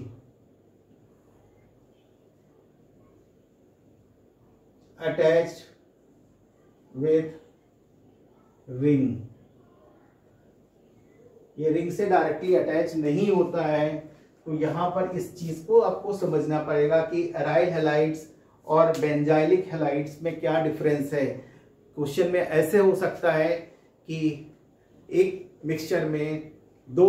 attached with ring. ये रिंग से डायरेक्टली अटैच नहीं होता है। तो यहाँ पर इस चीज को आपको समझना पड़ेगा कि एराइल हैलाइड्स और बेंजाइलिक हैलाइड्स में क्या डिफरेंस है। क्वेश्चन में ऐसे हो सकता है कि एक मिक्सचर में दो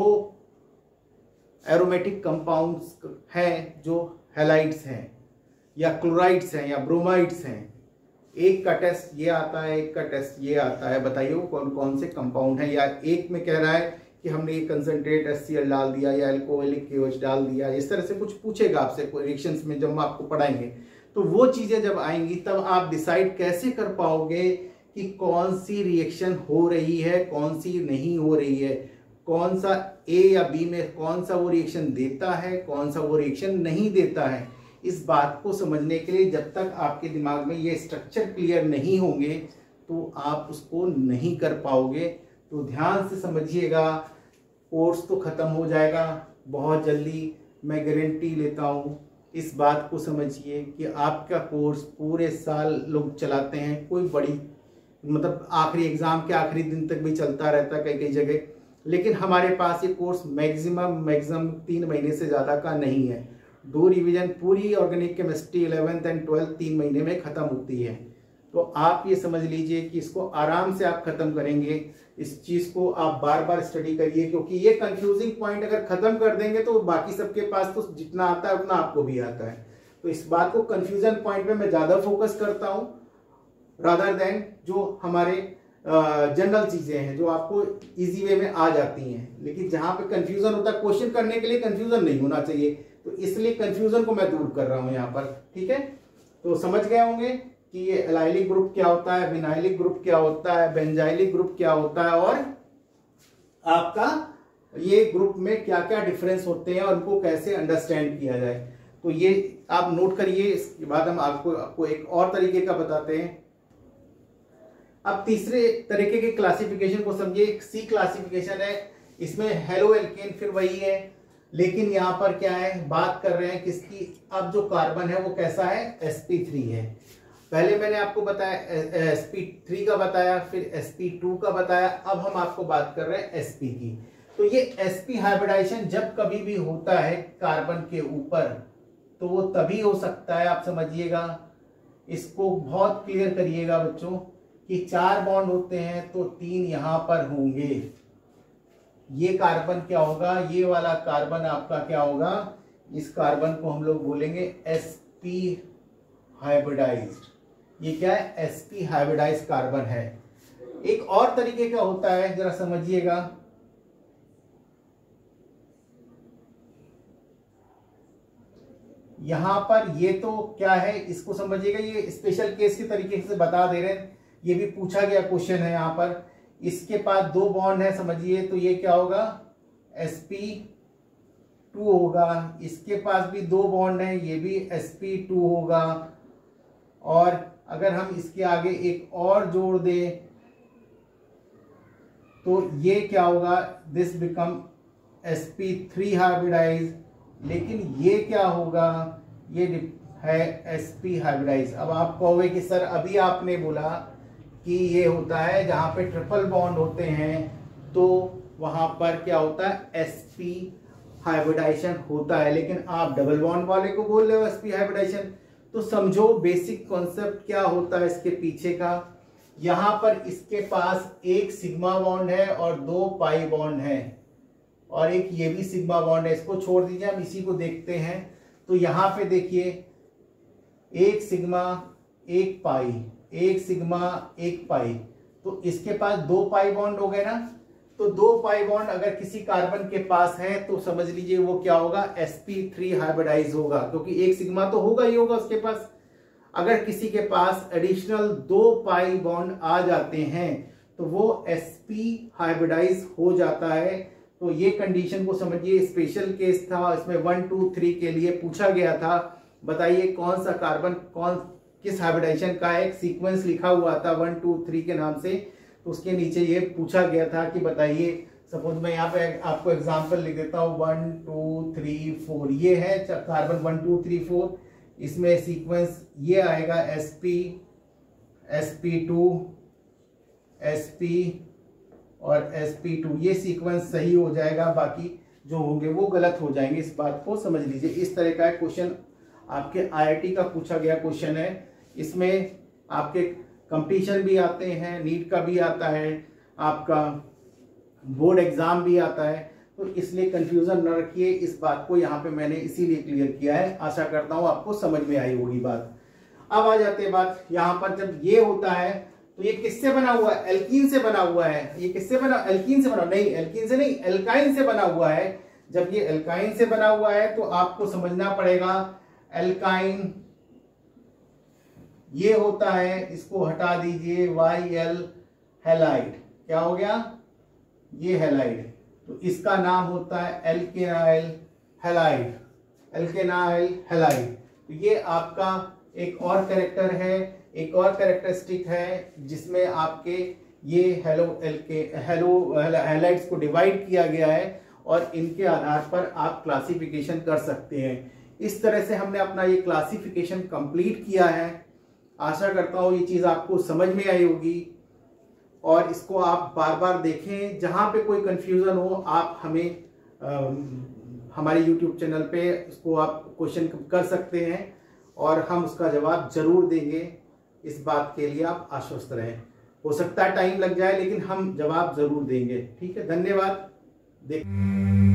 एरोमेटिक कंपाउंड्स हैं जो हैलाइड्स हैं या क्लोराइड्स हैं या ब्रोमाइड्स हैं, एक का टेस्ट ये आता है, एक का टेस्ट ये आता है, बताइए वो कौन कौन से कंपाउंड है। या एक में कह रहा है कि हमने ये कंसंट्रेट HCl डाल दिया या अल्कोहलिक KOH डाल दिया, इस तरह से कुछ पूछेगा आपसे रिएक्शंस में जब हम आपको पढ़ाएंगे। तो वो चीजें जब आएंगी तब आप डिसाइड कैसे कर पाओगे कि कौन सी रिएक्शन हो रही है, कौन सी नहीं हो रही है, कौन सा A या B में कौन सा वो रिएक्शन देता है, कौन सा वो रिएक्शन नहीं देता है। इस बात को समझने के लिए जब तक आपके दिमाग में ये स्ट्रक्चर क्लियर नहीं होंगे तो आप उसको नहीं कर पाओगे। तो ध्यान से समझिएगा, कोर्स तो ख़त्म हो जाएगा बहुत जल्दी, मैं गारंटी लेता हूँ। इस बात को समझिए कि आपका कोर्स पूरे साल लोग चलाते हैं, कोई बड़ी मतलब आखिरी एग्ज़ाम के आखिरी दिन तक भी चलता रहता है कई कई जगह, लेकिन हमारे पास ये कोर्स मैक्सिमम 3 महीने से ज़्यादा का नहीं है। 2 रिवीजन पूरी organic chemistry 11th and 12th 3 महीने में ख़त्म होती है। तो आप ये समझ लीजिए कि इसको आराम से आप ख़त्म करेंगे। इस चीज़ को आप बार बार स्टडी करिए, क्योंकि ये कंफ्यूजिंग पॉइंट अगर ख़त्म कर देंगे तो बाकी सबके पास तो जितना आता है उतना आपको भी आता है। तो इस बात को कंफ्यूजन पॉइंट पे मैं ज़्यादा फोकस करता हूँ रादर देन जो हमारे जनरल चीज़ें हैं जो आपको इजी वे में आ जाती हैं। लेकिन जहाँ पे कंफ्यूजन होता है, क्वेश्चन करने के लिए कंफ्यूजन नहीं होना चाहिए, तो इसलिए कंफ्यूजन को मैं दूर कर रहा हूँ यहाँ पर। ठीक है, तो समझ गए होंगे कि ये एलाइलिक ग्रुप क्या होता है, विनाइलिक ग्रुप क्या होता है, बेंजाइलिक ग्रुप क्या होता है, और आपका ये ग्रुप में क्या क्या डिफरेंस होते हैं और उनको कैसे अंडरस्टैंड किया जाए। तो ये आप नोट करिए। इसके बाद हम आपको एक और तरीके का बताते हैं। अब तीसरे तरीके के क्लासिफिकेशन को समझिए। C क्लासिफिकेशन है, इसमें हेलो एल्केन फिर वही है, लेकिन यहाँ पर क्या है, बात कर रहे हैं किसकी। अब जो कार्बन है वो कैसा है, sp3 है। पहले मैंने आपको बताया sp3 का बताया, फिर sp2 का बताया, अब हम आपको बात कर रहे हैं sp की। तो ये sp हाइब्रिडाइजेशन जब कभी भी होता है कार्बन के ऊपर तो वो तभी हो सकता है, आप समझिएगा, इसको बहुत क्लियर करिएगा बच्चों, कि 4 बॉन्ड होते हैं तो 3 यहां पर होंगे। ये कार्बन क्या होगा, ये वाला कार्बन आपका क्या होगा, इस कार्बन को हम लोग बोलेंगे sp हाइब्रिडाइज्ड। ये क्या है, sp हाइब्रिडाइज्ड कार्बन है। एक और तरीके का होता है, जरा समझिएगा, यहां पर ये तो क्या है, इसको समझिएगा, ये स्पेशल केस के तरीके से बता दे रहे हैं, ये भी पूछा गया क्वेश्चन है। यहाँ पर इसके पास 2 बॉन्ड है, समझिए, तो ये क्या होगा, sp2 होगा। इसके पास भी 2 बॉन्ड है, ये भी sp2 होगा। और अगर हम इसके आगे एक और जोड़ दें तो ये क्या होगा, दिस बिकम sp3 हाइब्रिडाइज। लेकिन ये क्या होगा, ये है sp हाइब्रिडाइज। अब आप कहोगे कि सर अभी आपने बोला कि ये होता है जहां पे ट्रिपल बॉन्ड होते हैं तो वहां पर क्या होता है, sp हाइब्रिडाइजेशन होता है, लेकिन आप डबल बॉन्ड वाले को बोल रहे हो sp हाइब्रिडाइजेशन। तो समझो बेसिक कॉन्सेप्ट क्या होता है इसके पीछे का। यहां पर इसके पास एक सिग्मा बॉन्ड है और 2 पाई बॉन्ड है, और एक ये भी सिग्मा बॉन्ड है। इसको छोड़ दीजिए, हम इसी को देखते हैं। तो यहां पे देखिए, एक सिग्मा एक पाई, एक सिग्मा एक पाई, तो इसके पास 2 पाई बॉन्ड हो गए ना। तो 2 पाई बॉन्ड अगर किसी कार्बन के पास है तो समझ लीजिए वो क्या होगा, sp3 हाइब्रिडाइज होगा, क्योंकि एक सिग्मा तो होगा ही होगा उसके पास। अगर किसी के पास एडिशनल 2 पाई बॉन्ड आ जाते हैं तो वो sp हाइब्रिडाइज हो जाता है। तो ये कंडीशन को समझिए, स्पेशल केस था, इसमें 1 2 3 के लिए पूछा गया था। बताइए कौन सा कार्बन किस हाइब्रिडाइजेशन का, एक सीक्वेंस लिखा हुआ था 1 2 3 के नाम से। तो उसके नीचे ये पूछा गया था कि बताइए, सपोज मैं यहाँ पे आपको एग्जांपल लिख देता हूँ, 1 2 3 4, ये है कार्बन 1 2 3 4। इसमें सीक्वेंस ये आएगा sp sp2 sp और sp2 ये सीक्वेंस सही हो जाएगा, बाकी जो होंगे वो गलत हो जाएंगे। इस बात को समझ लीजिए। इस तरह का क्वेश्चन आपके IIT का पूछा गया क्वेश्चन है। इसमें आपके कंपटीशन भी आते हैं, नीट का भी आता है, आपका बोर्ड एग्जाम भी आता है, तो इसलिए कंफ्यूजन न रखिए। इस बात को यहाँ पे मैंने इसीलिए क्लियर किया है। आशा करता हूँ आपको समझ में आई होगी बात। अब आ जाते हैं बात यहाँ पर, जब ये होता है तो ये किससे बना हुआ है? एल्कीन से बना हुआ है। ये किससे बना? एल्कीन से बना, नहीं एल्कीन से नहीं, एल्काइन से बना हुआ है। जब ये एल्काइन से बना हुआ है तो आपको समझना पड़ेगा एल्काइन ये होता है, इसको हटा दीजिए, YL हैलाइड। क्या हो गया? ये हैलाइड, तो इसका नाम होता है एल्केनाइल हैलाइड। एल्केनाइल हैलाइड, तो ये आपका एक और कैरेक्टर है, एक और कैरेक्टरिस्टिक है जिसमें आपके ये हैलाइड्स को डिवाइड किया गया है और इनके आधार पर आप क्लासिफिकेशन कर सकते हैं। इस तरह से हमने अपना ये क्लासिफिकेशन कंप्लीट किया है। आशा करता हूँ ये चीज़ आपको समझ में आई होगी और इसको आप बार बार देखें। जहाँ पे कोई कंफ्यूजन हो आप हमें हमारे YouTube चैनल पे इसको आप क्वेश्चन कर सकते हैं और हम उसका जवाब जरूर देंगे। इस बात के लिए आप आश्वस्त रहें। हो सकता है टाइम लग जाए, लेकिन हम जवाब जरूर देंगे। ठीक है, धन्यवाद। देख